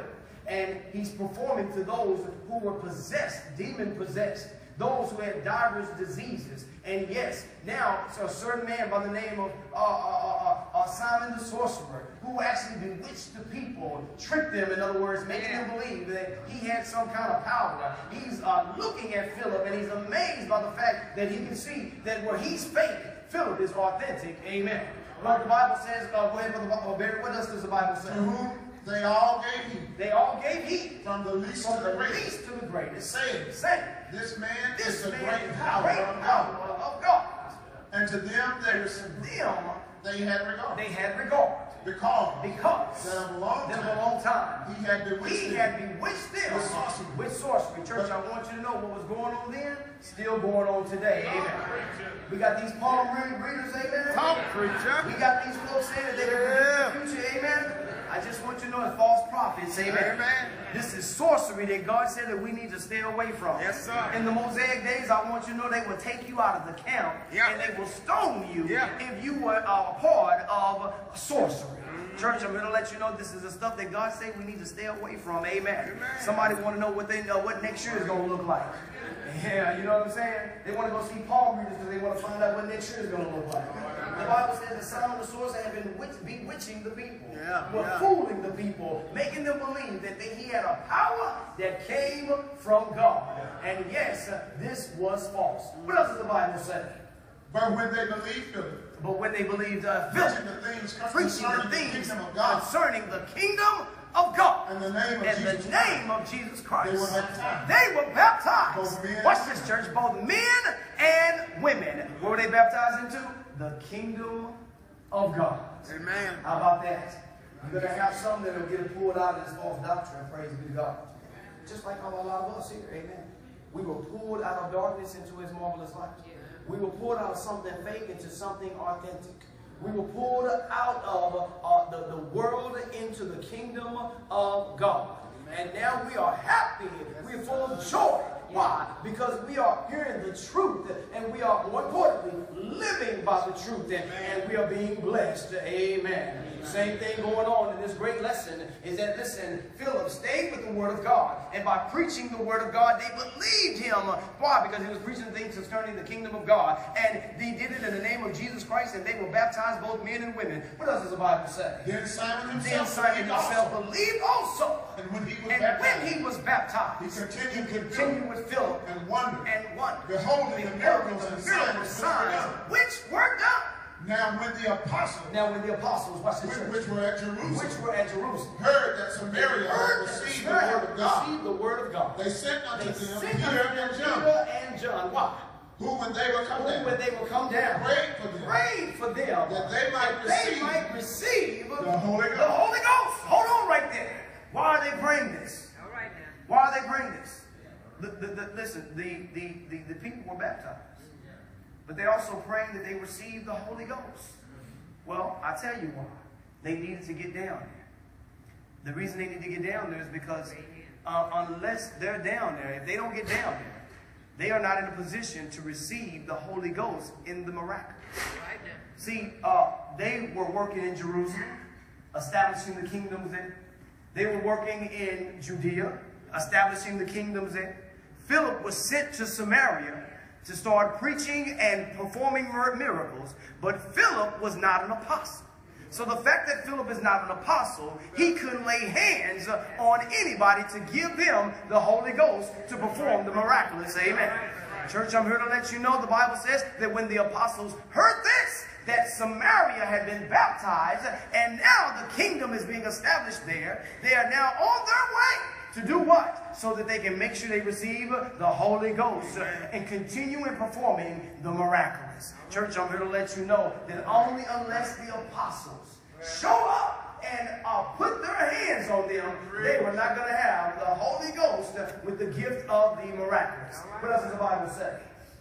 and he's performing to those who were possessed, demon-possessed, those who had diverse diseases. And yes, now so a certain man by the name of uh, uh, uh, uh, Simon the sorcerer, who actually bewitched the people, tricked them, in other words, making them believe that he had some kind of power. He's uh, looking at Philip, and he's amazed by the fact that he can see that where he's fake, Philip is authentic. Amen. What the Bible says, uh, go ahead, Brother Barry, what else does the Bible say? To whom they all gave heed. They all gave heed. From the least From to the the greatest. least to the greatest. Saying, Saying, this man this is the man great is the power great of power God. of God. And to them they received. Them, They had regard. they had regard. Because Because that of a long that time, of a long time, he had bewitched he them. had bewitched them With sorcery. with sorcery. Church, I want you to know what was going on then, still going on today. Amen. We got these palm read- readers, amen. Talk, preacher. We got these folks saying that they can predict the future, amen. I just want you to know it's false prophets, amen. Amen. This is sorcery that God said that we need to stay away from. Yes, sir. In the Mosaic days, I want you to know they will take you out of the camp, Yeah. and they will stone you Yeah. if you were a part of sorcery. Church, I'm going to let you know this is the stuff that God said we need to stay away from. Amen. Amen. Somebody want to know what they know, what next year is going to look like. Yeah, you know what I'm saying? They want to go see palm readers because they want to find out what next year is going to look like. The Bible says that Simon the sorcerer had been witch, bewitching the people, Yeah, were yeah. fooling the people, making them believe that they, he had a power that came from God. And yes, this was false. What else does the Bible say? But when they believed him, But when they believed uh, preaching Philip, the things preaching the concerning the things kingdom of God, concerning the kingdom of God, in the name of in Jesus the name of Jesus Christ, they were baptized. They were baptized. Both men Watch and this, church. Both men and women. What were they baptized into? The kingdom of God. Amen. How about that? You're going to have some that will get pulled out of this false doctrine. Praise be to God. Just like how a lot of us here. Amen. We were pulled out of darkness into his marvelous light. We were pulled out of something fake into something authentic. We were pulled out of uh, the, the world into the kingdom of God. And now we are happy. We're full of joy. Why? Because we are hearing the truth, and we are, more importantly, living by the truth, and, and we are being blessed. Amen. Same thing going on in this great lesson is that, listen, Philip stayed with the word of God, and by preaching the word of God, they believed him. Why? Because he was preaching things concerning the kingdom of God, and they did it in the name of Jesus Christ, and they were baptized, both men and women. What else does the Bible say? Then Simon Then himself, Simon believed himself also. believed also. And when he was And baptized, when he was baptized, he continued he with continued Philip with Philip and wondered, and wondered, beholding the miracles and miracle signs signs which were done. Now when the apostles, Now when the apostles, watch this, which, church, which were at Jerusalem, which were at Jerusalem, heard that Samaria heard had that received the Samaria word of God, received the word of God, they sent unto they them sent Peter unto them and John, Peter and John. Why? who when they were come Who, down, when they will come down, prayed for them, prayed for them, that they might that they receive might receive the Holy Ghost. the Holy Ghost. Hold on right there. Why are they praying this? All right now. Why are they praying this? The, the, the, listen, the, the, the, the people were baptized, but they're also praying that they receive the Holy Ghost. Well, I tell you why. They needed to get down there. The reason they need to get down there is because uh, unless they're down there, if they don't get down there, they are not in a position to receive the Holy Ghost in the miraculous. Right now. See, uh, they were working in Jerusalem, establishing the kingdoms there. They were working in Judea, establishing the kingdoms there. Philip was sent to Samaria to start preaching and performing miracles, but Philip was not an apostle. So the fact that Philip is not an apostle, he couldn't lay hands on anybody to give them the Holy Ghost to perform the miraculous. Amen. Church, I'm here to let you know the Bible says that when the apostles heard this, that Samaria had been baptized, and now the kingdom is being established there. They are now on their way to do what? So that they can make sure they receive the Holy Ghost and continue in performing the miraculous. Church, I'm here to let you know that only unless the apostles show up and uh, put their hands on them, they were not going to have the Holy Ghost with the gift of the miraculous. What else does the Bible say?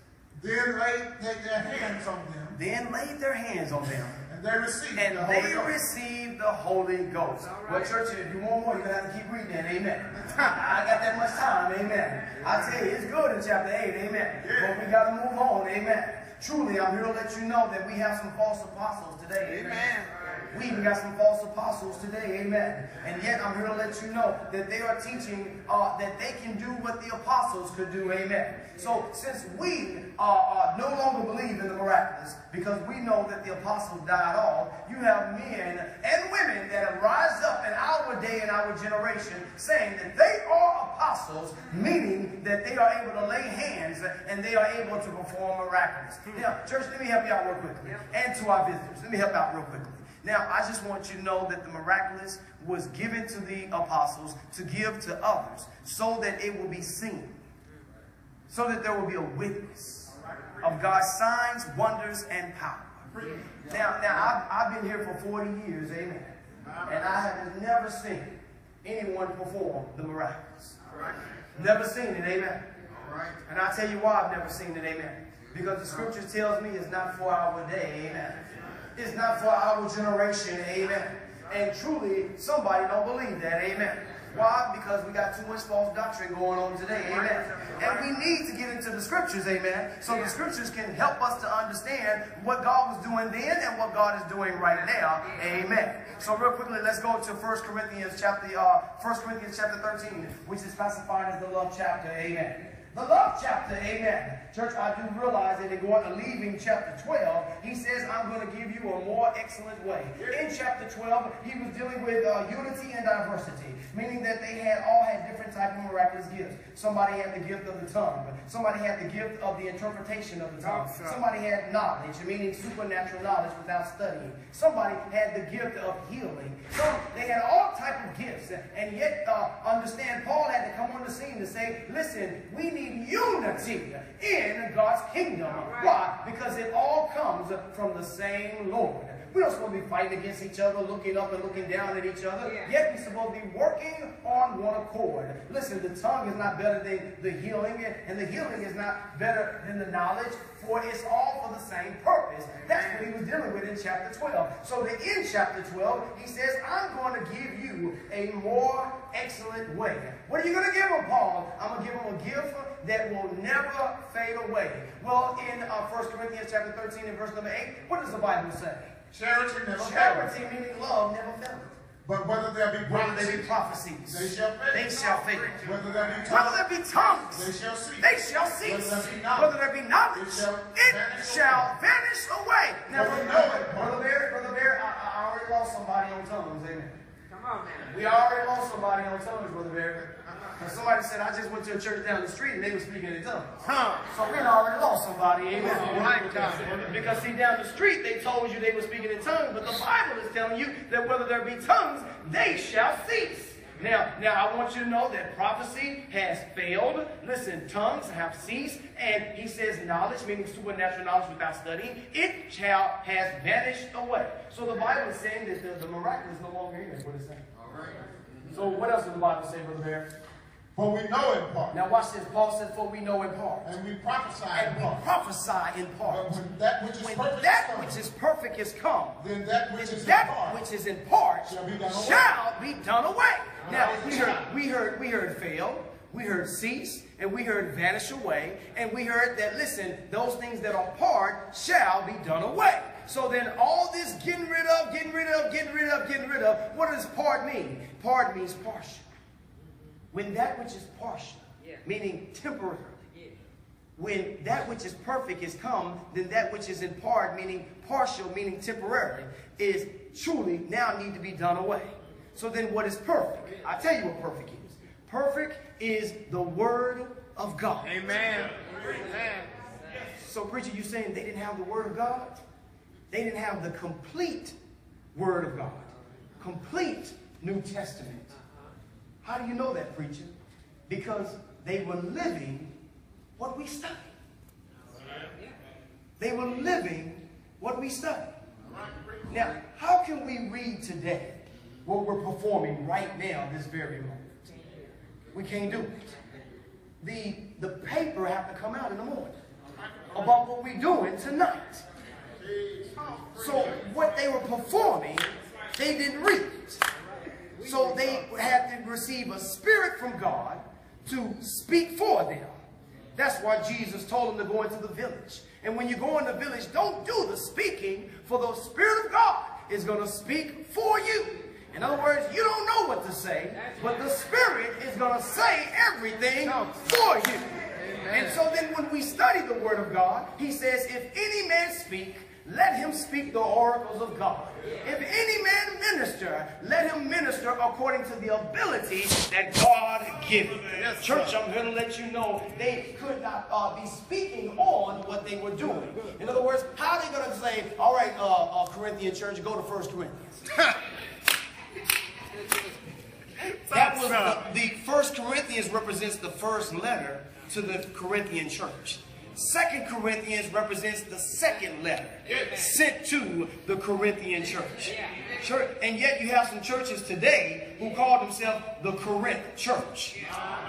Then laid they their hands on them, Then laid their hands on them, and they received and the Holy they Ghost. received the Holy Ghost. Well, church, if you want more, you're going to have to keep reading that. Amen. I got that much time. Amen. I tell you, it's good in chapter eight. Amen. But we got to move on. Amen. Truly, I'm here to let you know that we have some false apostles today. Amen. We even got some false apostles today, amen. And yet I'm here to let you know that they are teaching uh, that they can do what the apostles could do, amen. So since we uh, uh, no longer believe in the miraculous, because we know that the apostles died off, you have men and women that have rised up in our day and our generation saying that they are apostles, meaning that they are able to lay hands and they are able to perform miracles. Now, church, let me help you out real quickly. And to our visitors, let me help out real quickly. Now, I just want you to know that the miraculous was given to the apostles to give to others so that it will be seen, so that there will be a witness of God's signs, wonders, and power. Now, now I've, I've been here for forty years, amen, and I have never seen anyone perform the miraculous. Never seen it, amen. And I'll tell you why I've never seen it, amen. Because the scripture tells me it's not for our day, amen. It's not for our generation, amen. And truly, somebody don't believe that, amen. Why? Because we got too much false doctrine going on today, amen. And we need to get into the scriptures, amen. So the scriptures can help us to understand what God was doing then and what God is doing right now, amen. So real quickly, let's go to First Corinthians chapter, uh, First Corinthians chapter thirteen, which is classified as the love chapter, amen. The love chapter, amen. Church, I do realize that in going to leaving chapter twelve, he says, I'm going to give you a more excellent way. In chapter twelve, he was dealing with uh, unity and diversity, meaning that they had all had different type of miraculous gifts. Somebody had the gift of the tongue. Somebody had the gift of the interpretation of the tongue. Somebody had knowledge, meaning supernatural knowledge without studying. Somebody had the gift of healing. Some, they had all type of gifts. And yet, uh, understand, Paul had to come on the scene to say, listen, we need unity in God's kingdom. Why? Because it all comes from the same Lord. We're not supposed to be fighting against each other, looking up and looking down at each other. Yeah. Yet we're supposed to be working on one accord. Listen, the tongue is not better than the healing, and the healing is not better than the knowledge, for it's all for the same purpose. That's what he was dealing with in chapter twelve. So that in chapter twelve, he says, I'm going to give you a more excellent way. What are you going to give him, Paul? I'm going to give him a gift that will never fade away. Well, in uh, First Corinthians chapter thirteen and verse number eight, what does the Bible say? Charity never fails. Charity, meaning love, never fails. But whether there be Whether prophecies, there be prophecies, they shall fail. They shall fail. Whether there be tongues, Whether there be tongues, they shall cease. They shall cease. Whether there be knowledge, Whether there be knowledge, it shall it vanish shall away. vanish away. Now, For we brother, know it. brother Bear, brother Bear, I, I already lost somebody on tongues, amen. Come on, man. We already lost somebody on tongues, brother Bear. And somebody said, I just went to a church down the street and they were speaking in tongues. Huh. So we already lost somebody, amen. Oh, my God. Because see, down the street they told you they were speaking in tongues, but the Bible is telling you that whether there be tongues, they shall cease. Now, now I want you to know that prophecy has failed. Listen, tongues have ceased. And he says knowledge, meaning supernatural knowledge without studying, it shall has vanished away. So the Bible is saying that the, the miraculous is no longer here. That's what it's saying. All right. So what else does the Bible say, Brother Bear? For we know in part. Now watch this. Paul says, for we know in part. And we prophesy And in we part. prophesy in part. But when that which is When perfect that is come, which is perfect is come, then that which then is in that part which is in part shall be done away. shall be done away. Now Right. we heard, we heard, we heard fail, we heard cease, and we heard vanish away, and we heard that, listen, those things that are part shall be done away. So then all this getting rid of, getting rid of, getting rid of, getting rid of, what does part mean? Part means partial. When that which is partial, Yeah. meaning temporary, Yeah. when that which is perfect is come, then that which is in part, meaning partial, meaning temporary, is truly now need to be done away. So then what is perfect? I'll tell you what perfect is. Perfect is the word of God. Amen. Amen. So preacher, you saying they didn't have the word of God? They didn't have the complete word of God. Complete New Testament. How do you know that, preacher? Because they were living what we study. They were living what we study. Now, how can we read today what we're performing right now, this very moment? We can't do it. The, the paper have to come out in the morning about what we're doing tonight. So what they were performing, they didn't read. So they had to receive a spirit from God to speak for them. That's why Jesus told them to go into the village. And when you go in the village, don't do the speaking, for the Spirit of God is going to speak for you. In other words, you don't know what to say, but the Spirit is going to say everything for you. And so then when we study the Word of God, he says, if any man speak, let him speak the oracles of God. If any man minister, let him minister according to the ability that God gives. Yes, church, I'm going to let you know they could not uh, be speaking on what they were doing. In other words, how are they going to say, all right, uh, uh, Corinthian church, go to First Corinthians. That was the, the First Corinthians represents the first letter to the Corinthian church. Second Corinthians represents the second letter sent to the Corinthian church. Church. And yet you have some churches today who call themselves the Corinth church.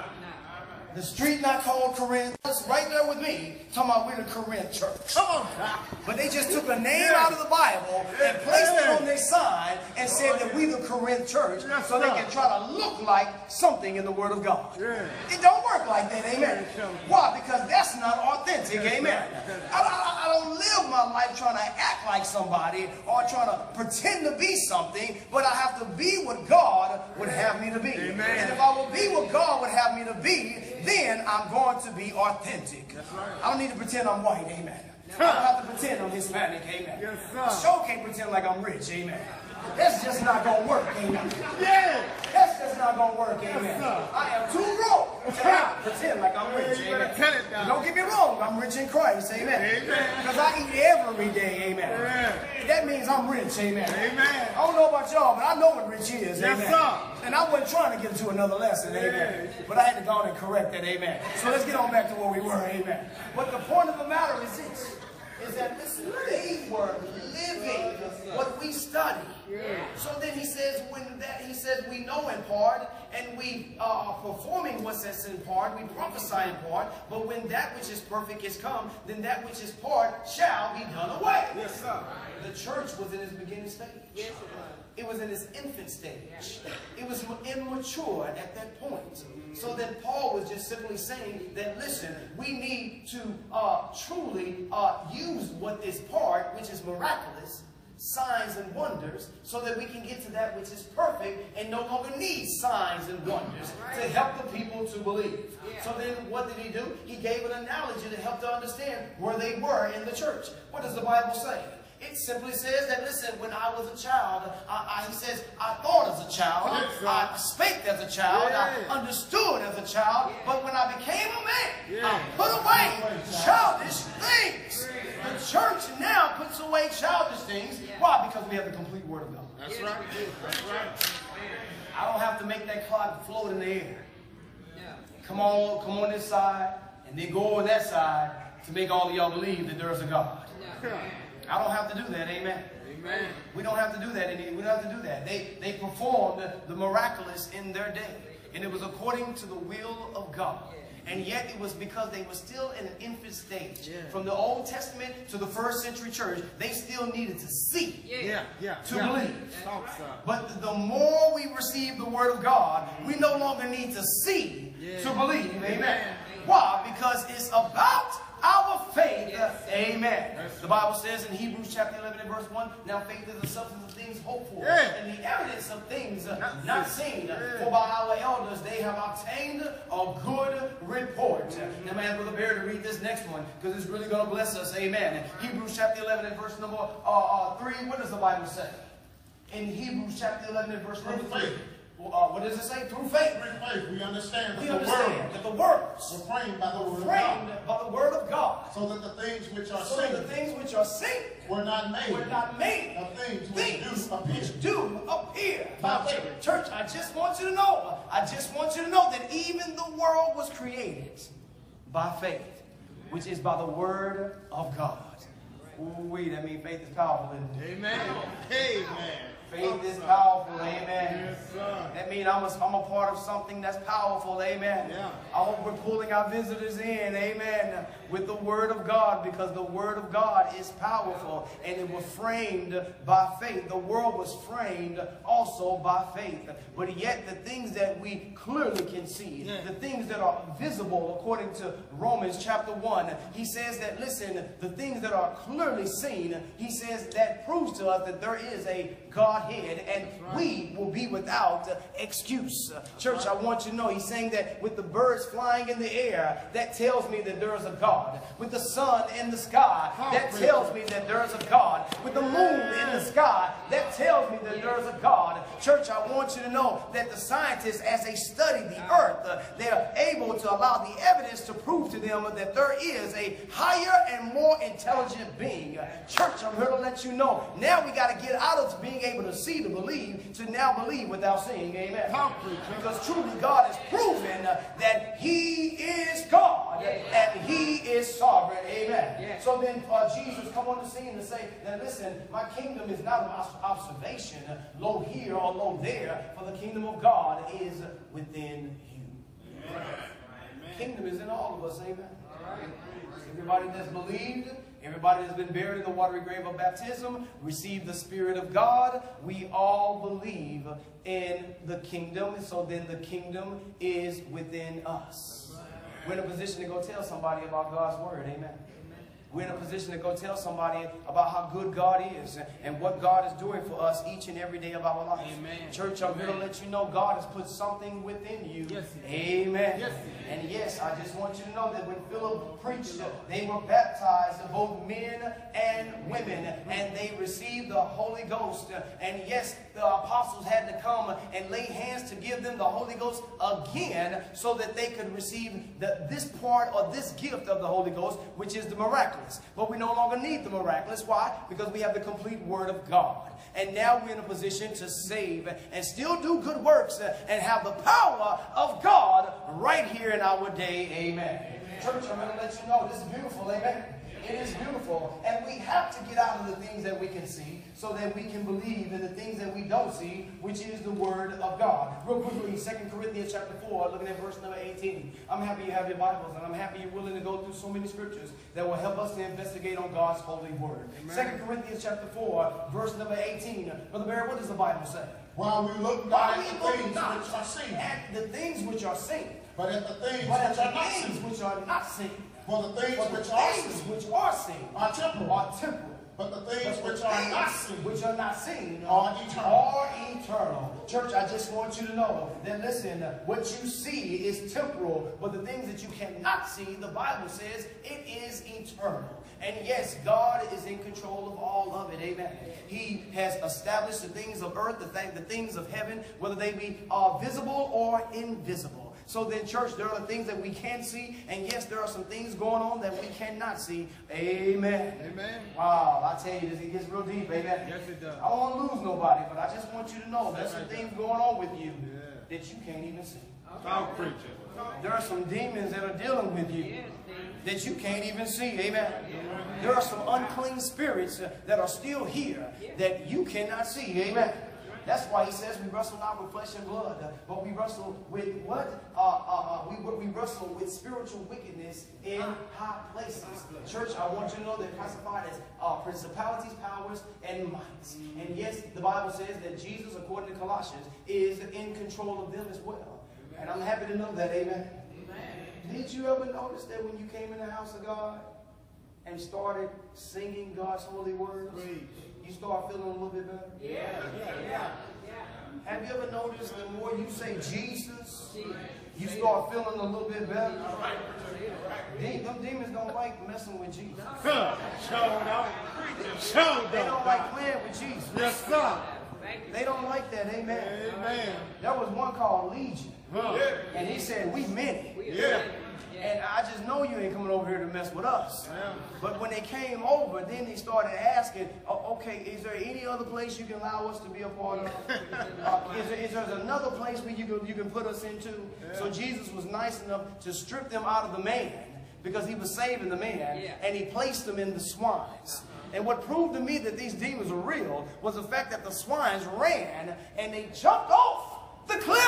The street not called Corinth. It's right there with me, talking about we're the Corinth church. Come on. But they just took a name out of the Bible and placed it on their sign and said that we the Corinth church so they can try to look like something in the Word of God. It don't work like that, amen. Why? Because that's not authentic, amen. I, I, I don't live my life trying to act like somebody or trying to pretend to be something, but I have to be what God would have me to be. And if I will be what God would have me to be, then I'm going to be authentic. Right. I don't need to pretend I'm white, amen. I don't have to pretend I'm Hispanic, amen. Yes, I sure can't pretend like I'm rich, amen. That's just not going to work, amen. Yeah. That's just not going to work, amen. Yes, I am too broke to pretend like I'm rich, amen. Don't get me wrong, I'm rich in Christ, amen. Because I eat every day, amen. Amen. That means I'm rich, amen. Amen. I don't know about y'all, but I know what rich is, amen. Yes, sir. And I wasn't trying to get into another lesson, amen. But I had to go on and correct that, amen. So let's get on back to where we were, amen. But the point of the matter is this, is that listen, they were living what we study. So then he says, when that he says we know in part, and we uh, are performing what's that's in part, we prophesy in part, but when that which is perfect is come, then that which is part shall be done away. Yes, sir. The church was in its beginning stage. Yes, it was. It was in its infant stage. It was immature at that point. So then Paul was just simply saying that, listen, we need to uh, truly uh, use what is part, which is miraculous, signs and wonders, so that we can get to that which is perfect and no longer need signs and wonders to help the people to believe. So then what did he do? He gave an analogy to help to understand where they were in the church. What does the Bible say? It simply says that, listen, when I was a child, I, I, he says, I thought as a child, yes, I spake as a child, yeah. I understood as a child, but when I became a man, yeah. I put away childish things. The church now puts away childish things. Why? Because we have the complete Word of God. That's right. That's right. I don't have to make that clock float in the air. Come on, come on this side, and then go on that side to make all of y'all believe that there is a God. I don't have to do that, amen. Amen. We don't have to do that. Any, we don't have to do that. They, they performed the, the miraculous in their day. And it was according to the will of God. And yet it was because they were still in an infant stage. Yeah. From the Old Testament to the first century church, they still needed to see yeah. Yeah. to yeah. believe. Right. But the more we receive the Word of God, we no longer need to see yeah. to believe. Amen. Amen. Why? Because it's about our faith. Yes. Amen. Yes. The Bible says in Hebrews chapter eleven and verse one, now faith is the substance of things hoped for, yeah. and the evidence of things uh, not, not seen. Yeah. For by our elders they have obtained a good report. Mm-hmm. Now, man, Brother Barry, to read this next one, because it's really going to bless us. Amen. In Hebrews chapter eleven and verse number uh, uh, three, what does the Bible say? In Hebrews chapter eleven and verse number three. Uh, what does it say? Through faith. Through faith, we understand that, we the, understand words that the words were framed by the word framed of God. By the word of God. So that the things which are so seen, the things which are seen, were not made. Were not made. Of things, things which do appear. Which do appear. By faith. Church, I just want you to know. I just want you to know that even the world was created by faith, which is by the word of God. Ooh, that means faith is powerful, isn't it? Amen. Amen. Faith is powerful, amen. Yes, That means I'm a, I'm a part of something that's powerful. Amen. Yeah. I hope we're pulling our visitors in. Amen. With the Word of God, because the Word of God is powerful, and it was framed by faith. The world was framed also by faith. But yet the things that we clearly can see, yeah. the things that are visible according to Romans chapter one, he says that, listen, the things that are clearly seen, he says that proves to us that there is a Godhead, and right. we will be without excuse. Church, I want you to know, he's saying that with the birds flying in the air, that tells me that there is a God. With the sun in the sky, that tells me that there is a God. With the moon in the sky, that tells me that there is a God. Church, I want you to know that the scientists, as they study the earth, uh, they are able to allow the evidence to prove to them that there is a higher and more intelligent being. Church, I'm here to let you know, now we got to get out of being able to see to believe, to now believe without seeing. Amen. Because truly God has proven that he is God and he is sovereign. Amen. So then uh, Jesus come on the scene and say, now listen, my kingdom is not an observation, low here or low there, for the kingdom of God is within you. Amen. Kingdom is in all of us. Amen. Everybody that's believed, everybody that's been buried in the watery grave of baptism, received the Spirit of God. We all believe in the kingdom, and so then the kingdom is within us. We're in a position to go tell somebody about God's word. Amen. We're in a position to go tell somebody about how good God is and what God is doing for us each and every day of our life. Amen. Church, I'm going to let you know God has put something within you. Yes, amen. Yes, and yes, I just want you to know that when Philip preached, they were baptized, both men and women, and they received the Holy Ghost. And yes, the apostles had to come and lay hands to give them the Holy Ghost again so that they could receive the, this part or this gift of the Holy Ghost, which is the miraculous. But we no longer need the miraculous. Why? Because we have the complete Word of God. And now we're in a position to save and still do good works and have the power of God right here in our day. Amen. Amen. Church, I'm going to let you know this is beautiful. Amen. It is beautiful. And we have to get out of the things that we can see so that we can believe in the things that we don't see, which is the Word of God. Real quickly, Second Corinthians chapter four, looking at verse number eighteen. I'm happy you have your Bibles, and I'm happy you're willing to go through so many scriptures that will help us to investigate on God's holy Word. Second Corinthians chapter four, verse number eighteen. Brother Barry, what does the Bible say? While we look not at the things which are seen. At the things which are seen. But at the things but at which the are not things seen. which are not seen. For the things but which the are things seen which are seen are temporal. Are temporal. But the things but the which are things not seen, which are not seen, are eternal. Are eternal. Church, I just want you to know that, listen, what you see is temporal, but the things that you cannot see, the Bible says it is eternal. And yes, God is in control of all of it. Amen. He has established the things of earth, the, th the things of heaven, whether they be uh, visible or invisible. So then, church, there are things that we can see, and yes, there are some things going on that we cannot see. Amen. Amen. Wow, I tell you, this it gets real deep. Amen. Yes, it does. I don't want to lose nobody, but I just want you to know there's some things going on with you yeah. that you can't even see. I'll preach it. There are some demons that are dealing with you that you can't even see. Amen. There are some unclean spirits that are still here that you cannot see. Amen. That's why he says we wrestle not with flesh and blood, but we wrestle with what? Uh, uh, uh, we, we wrestle with spiritual wickedness in high places. Church, I want you to know they're classified as uh, principalities, powers, and mights. And yes, the Bible says that Jesus, according to Colossians, is in control of them as well. And I'm happy to know that. Amen. Did you ever notice that when you came in the house of God and started singing God's holy words, you start feeling a little bit better? Yeah, yeah, yeah. Have you ever noticed the more you say Jesus, you start feeling a little bit better? They, them demons don't like messing with Jesus. Show don't. Show They don't like playing with Jesus. Yes, sir. They don't like that. Amen. Amen. There was one called Legion. Huh. And he said, we many. Yeah. And I just know you ain't coming over here to mess with us. Yeah. But when they came over, then they started asking, oh, okay, is there any other place you can allow us to be a part of? uh, is, there, is there another place where you can, you can put us into? Yeah. So Jesus was nice enough to strip them out of the man because he was saving the man. Yeah. And he placed them in the swines. And what proved to me that these demons were real was the fact that the swines ran and they jumped off the cliff.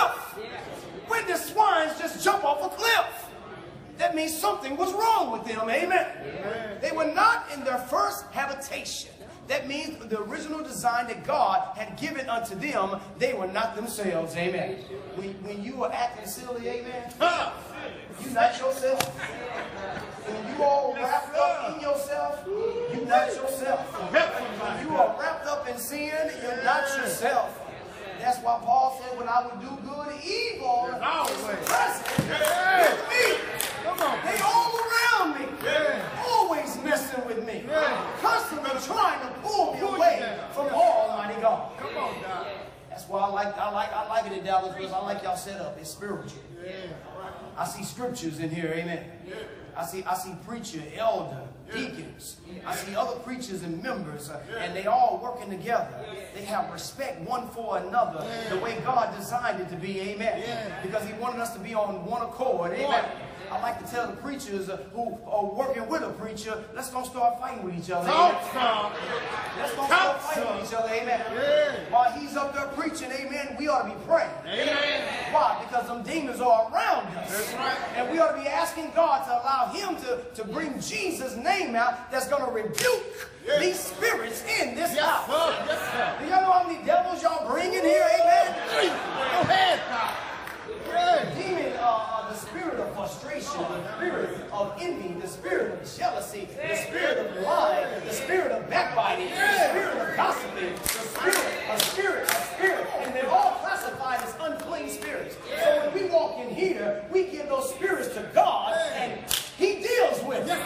means something was wrong with them. Amen. Amen. They were not in their first habitation. That means the original design that God had given unto them, they were not themselves. Amen. When, when you were acting silly, amen, you not yourself. When you all wrapped up in yourself, you not yourself. When you are wrapped up in sin, you're not yourself. That's why Paul said, when I would do good, evil is present with me. They all around me, always messing with me, constantly trying to pull me away from Almighty God. Come on, God. That's why I like I like I like it in Dallas because I like y'all set up. It's spiritual. I see scriptures in here, amen. I see I see preacher, elder, deacons. I see other preachers and members, uh, and they all working together. They have respect one for another, the way God designed it to be, amen. Because He wanted us to be on one accord, amen. I like to tell the preachers uh, who are working with a preacher, let's don't start fighting with each other. Amen. Let's don't start fighting with each other. Amen. Yeah. While he's up there preaching, amen, we ought to be praying. Amen. Why? Because them demons are around us. That's right. And we ought to be asking God to allow him to, to bring Jesus' name out that's going to rebuke yeah. these spirits in this yes, house. Sir. Yes, sir. Do y'all know how many devils y'all bring in here? Amen. Go ahead, God. Demon, uh, uh, the spirit of frustration, the spirit of envy, the spirit of jealousy, the spirit of lying, the spirit of backbiting, the spirit of gossiping, the spirit, a spirit, a spirit, and they're all classified as unclean spirits. So when we walk in here, we give those spirits to God, and He deals with them.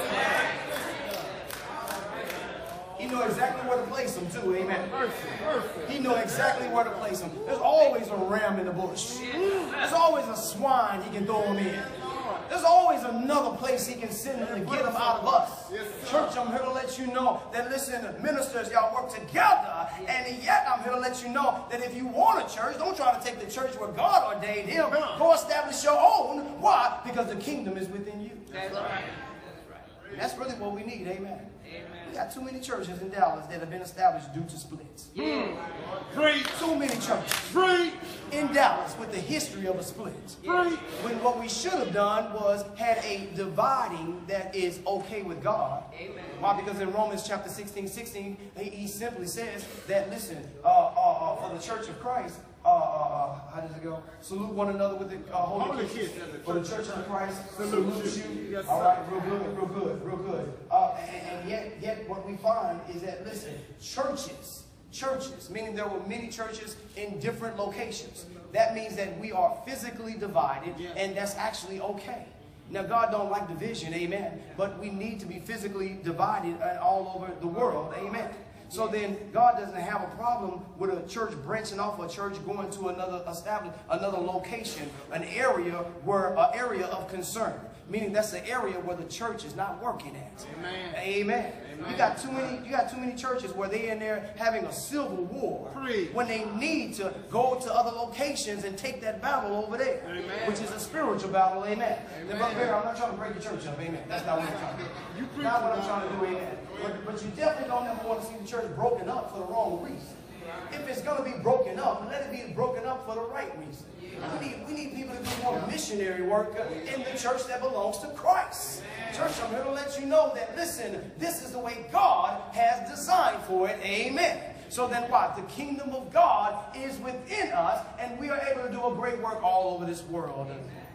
He knows exactly where to place them too, amen. He knows exactly where to place them. There's always a ram in the bush. There's always a swine he can throw them in. There's always another place he can send them to get them out of us. Church, I'm here to let you know that, listen, ministers, y'all work together, and yet I'm here to let you know that if you want a church, don't try to take the church where God ordained him. Go establish your own. Why? Because the kingdom is within you. And that's really what we need, amen. We got too many churches in Dallas that have been established due to splits. Yeah. Three. Too many churches. Three. In Dallas with the history of a split. Three. When what we should have done was had a dividing that is okay with God. Amen. Why? Because in Romans chapter sixteen, sixteen, he, he simply says that, listen, uh, uh, uh, for the church of Christ, Uh, uh, how does it go? Salute one another with the uh, holy, holy kiss. For the church of Christ, salute you. Yes, all right, real good, real good, real good. Uh, and, and yet, yet what we find is that, listen, churches, churches, meaning there were many churches in different locations. That means that we are physically divided, and that's actually okay. Now, God don't like division, amen. But we need to be physically divided all over the world, amen. So then God doesn't have a problem with a church branching off a church going to another establish another location, an area where an area of concern. Meaning that's the area where the church is not working at. Amen. Amen. Amen. You got too many you got too many churches where they're in there having a civil war Free. when they need to go to other locations and take that battle over there. Amen. Which is a spiritual battle, amen. Amen. Then, Brother Barry, I'm not trying to break the church up, amen. That's not what I'm trying to do. You not what I'm trying to do, amen. But, but you definitely don't ever want to see the church broken up for the wrong reason. If it's going to be broken up, let it be broken up for the right reason. We need, we need people to do more missionary work in the church that belongs to Christ. Church, I'm here to let you know that, listen, this is the way God has designed for it. Amen. So then what? The kingdom of God is within us, and we are able to do a great work all over this world.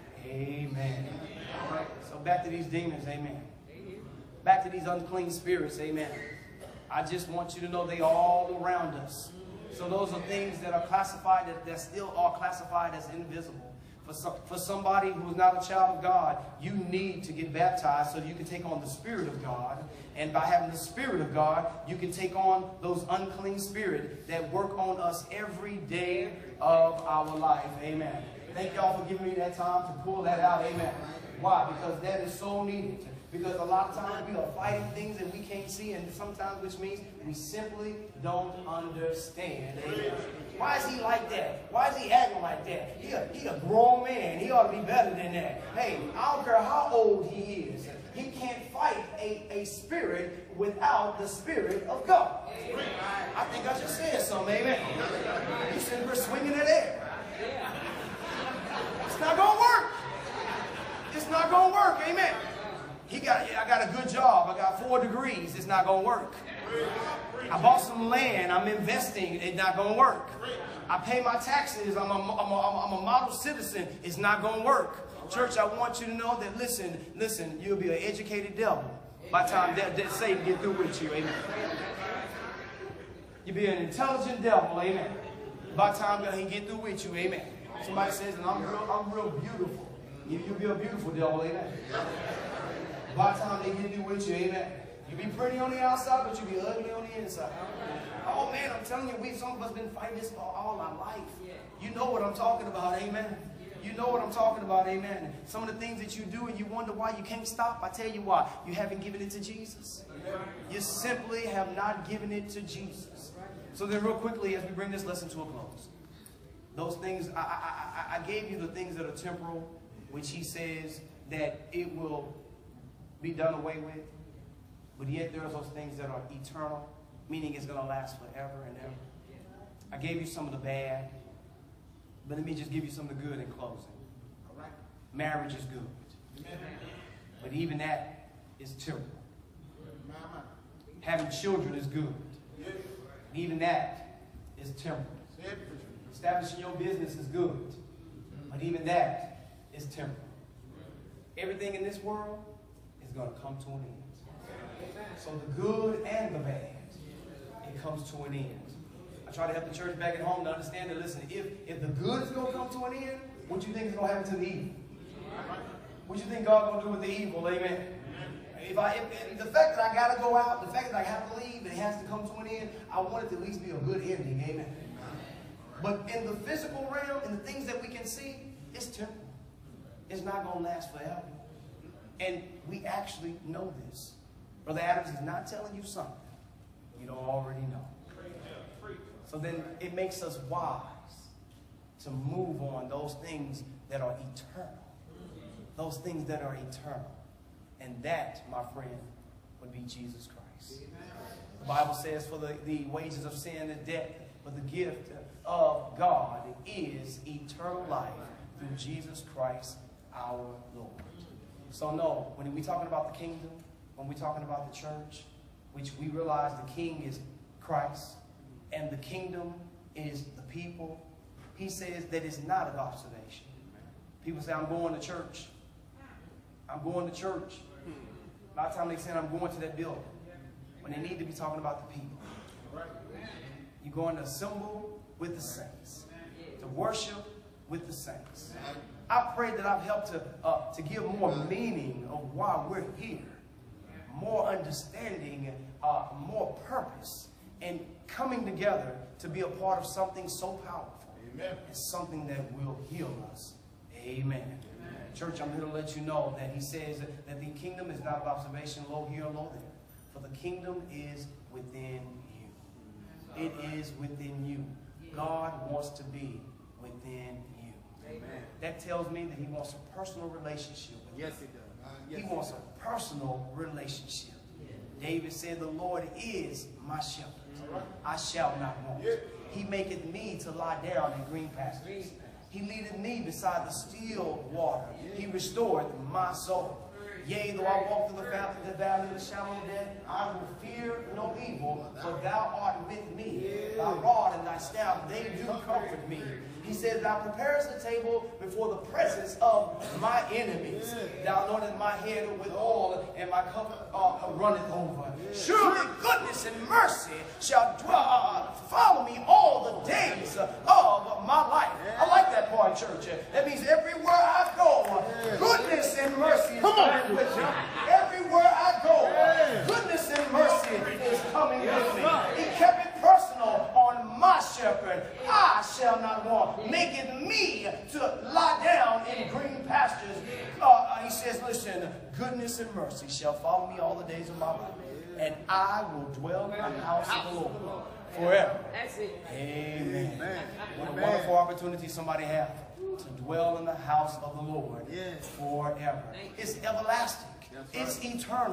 Amen. All right, so back to these demons. Amen. Back to these unclean spirits. Amen. I just want you to know they are all around us. So those are things that are classified, that, that still are classified as invisible. For, some, for somebody who's not a child of God, you need to get baptized so that you can take on the Spirit of God. And by having the Spirit of God, you can take on those unclean spirits that work on us every day of our life. Amen. Thank y'all for giving me that time to pull that out. Amen. Why? Because that is so needed. Because a lot of times we are fighting things that we can't see, and sometimes which means we simply don't understand. Amen. Why is he like that? Why is he acting like that? He a, he a grown man. He ought to be better than that. Hey, I don't care how old he is. He can't fight a, a spirit without the Spirit of God. I think I just said something, amen. He's sitting here swinging it air. It's not going to work. It's not going to work, amen. he got, I got a good job. I got four degrees. It's not going to work. I bought some land. I'm investing. It's not going to work. I pay my taxes. I'm a, I'm a, I'm a model citizen. It's not going to work. Church, I want you to know that, listen, listen, you'll be an educated devil by the time that, that Satan get through with you. Amen. You'll be an intelligent devil. Amen. By the time he get through with you. Amen. Somebody says, and I'm real, I'm real beautiful. You, you'll be a beautiful devil. Amen. By the time they get through with you. Amen. You be pretty on the outside, but you be ugly on the inside. Oh man, I'm telling you, we some of us been fighting this for all our life. You know what I'm talking about, amen. You know what I'm talking about, amen. Some of the things that you do and you wonder why you can't stop, I tell you why. You haven't given it to Jesus. You simply have not given it to Jesus. So then real quickly, as we bring this lesson to a close, those things, I, I, I, I gave you the things that are temporal, which he says that it will be done away with. But yet there are those things that are eternal, meaning it's going to last forever and ever. I gave you some of the bad, but let me just give you some of the good in closing. All right. Marriage is good. But even that is temporal. Having children is good. Even that is temporal. Establishing your business is good. But even that is temporal. Everything in this world is going to come to an end. So the good and the bad, it comes to an end. I try to help the church back at home to understand that, listen, if, if the good is going to come to an end, what do you think is going to happen to the evil? What do you think God's going to do with the evil? Amen. If I, if, if the fact that I got to go out, the fact that I have to leave, and it has to come to an end, I want it to at least be a good ending. Amen. But in the physical realm, in the things that we can see, it's temporal. It's not going to last forever. And we actually know this. Brother Adams is not telling you something you don't already know. So then it makes us wise to move on those things that are eternal. Those things that are eternal. And that, my friend, would be Jesus Christ. The Bible says, for the, the wages of sin is death, but the gift of God is eternal life through Jesus Christ our Lord. So no, when we're talking about the kingdom, when we're talking about the church, which we realize the king is Christ, and the kingdom is the people, he says that it's not an observation. People say, I'm going to church. I'm going to church. A lot of times they say, I'm going to that building. When they need to be talking about the people. You're going to assemble with the saints. To worship with the saints. I pray that I've helped to, uh, to give more meaning of why we're here. More understanding, uh, more purpose, and coming together to be a part of something so powerful. Amen. And something that will heal us. Amen. Amen. Church, I'm here to let you know that he says that, that the kingdom is not of observation, lo here, lo there. For the kingdom is within you. It is within you. God wants to be within you. Amen. That tells me that he wants a personal relationship with you. Yes, he does. Uh, yes, he wants a personal relationship. David said, the Lord is my shepherd. I shall not want. He maketh me to lie down in green pastures. He leadeth me beside the still water. He restored my soul. Yea, though I walk through the valley, the valley of the shadow of death, I will fear no evil, for thou art with me. Thy rod and thy staff, they do comfort me. He says, thou preparest the table before the presence of my enemies. Thou anointest my head with oil, and my cup uh, runneth over. Surely goodness and mercy shall dwell, uh, follow me all the days of my life. I like that part, church. That means everywhere I go, goodness and mercy is coming with me. Everywhere I go, goodness and mercy is coming with me. He kept it personal on my shepherd. I shall not want, making me to lie down in green pastures. Uh, he says, listen, goodness and mercy shall follow me all the days of my life, and I will dwell in the house of the Lord forever. That's it. Amen. Amen. What a wonderful opportunity somebody has to dwell in the house of the Lord yes. forever. It's everlasting. It's eternal.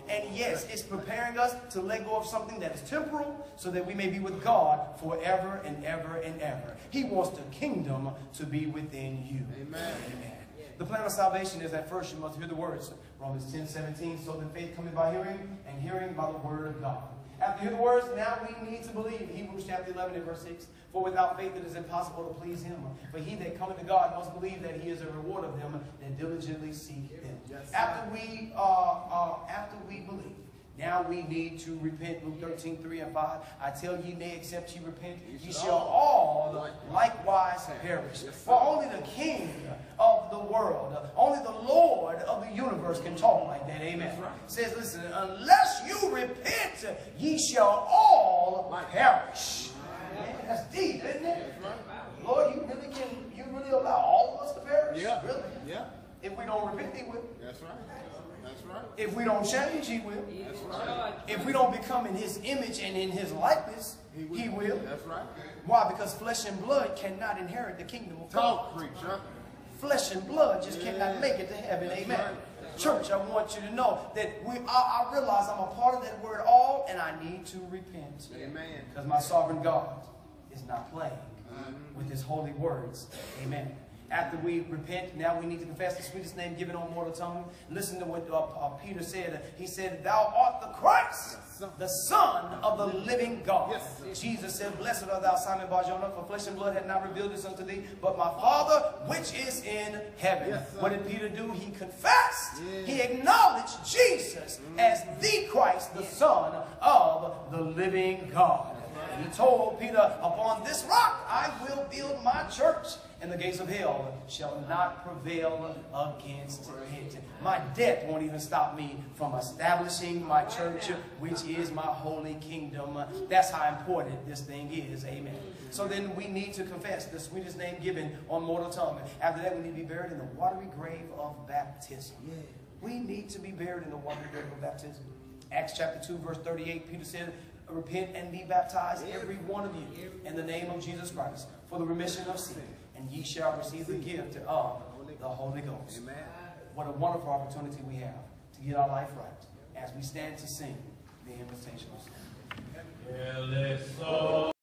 And yes, it's preparing us to let go of something that is temporal so that we may be with God forever and ever and ever. He wants the kingdom to be within you. Amen. Amen. The plan of salvation is that first you must hear the words. Romans ten seventeen, so that faith cometh by hearing, and hearing by the word of God. After you hear the words, now we need to believe. Hebrews chapter eleven and verse six. For without faith it is impossible to please him. For he that cometh to God must believe that he is a reward of them that diligently seek him. Yes, after we uh, uh, after we believe, now we need to repent. Luke thirteen, three and five. I tell ye, nay, except ye repent, ye shall all likewise perish. For only the King of the world, only the Lord of the universe can talk like that. Amen. It says, listen, unless you repent, ye shall all perish. Man, that's deep, isn't it? Lord, you really can, you really allow all of us to perish? Yeah. Really? Yeah. If we don't repent, he will. That's right. That's right. If we don't change, he will. That's right. If we don't become in his image and in his likeness, he will. He will. That's right. Why? Because flesh and blood cannot inherit the kingdom of God. Talk, preacher. Flesh and blood just Yeah. cannot make it to heaven. That's Amen. right. Church, I want you to know that we, I, I realize I'm a part of that word all, and I need to repent. Amen. Because my sovereign God is not playing with his holy words. Amen. After we repent, now we need to confess the sweetest name given on mortal tongue. Listen to what uh, uh, Peter said. He said, thou art the Christ, the Son of the living God. Yes. Jesus said, blessed art thou, Simon Bar-Jonah, for flesh and blood had not revealed this unto thee, but my Father which is in heaven. Yes, what did Peter do? He confessed. Yes. He acknowledged Jesus mm. as the Christ, the Son of the living God. And he told Peter, upon this rock I will build my church, and the gates of hell shall not prevail against it. My death won't even stop me from establishing my church, which is my holy kingdom. That's how important this thing is. Amen. So then we need to confess the sweetest name given on mortal tongue. After that, we need to be buried in the watery grave of baptism. We need to be buried in the watery grave of baptism. Acts chapter two, verse thirty-eight, Peter said, repent and be baptized, every one of you, in the name of Jesus Christ, for the remission of sin, and ye shall receive the gift of the Holy Ghost. Amen. What a wonderful opportunity we have to get our life right as we stand to sing the invitation.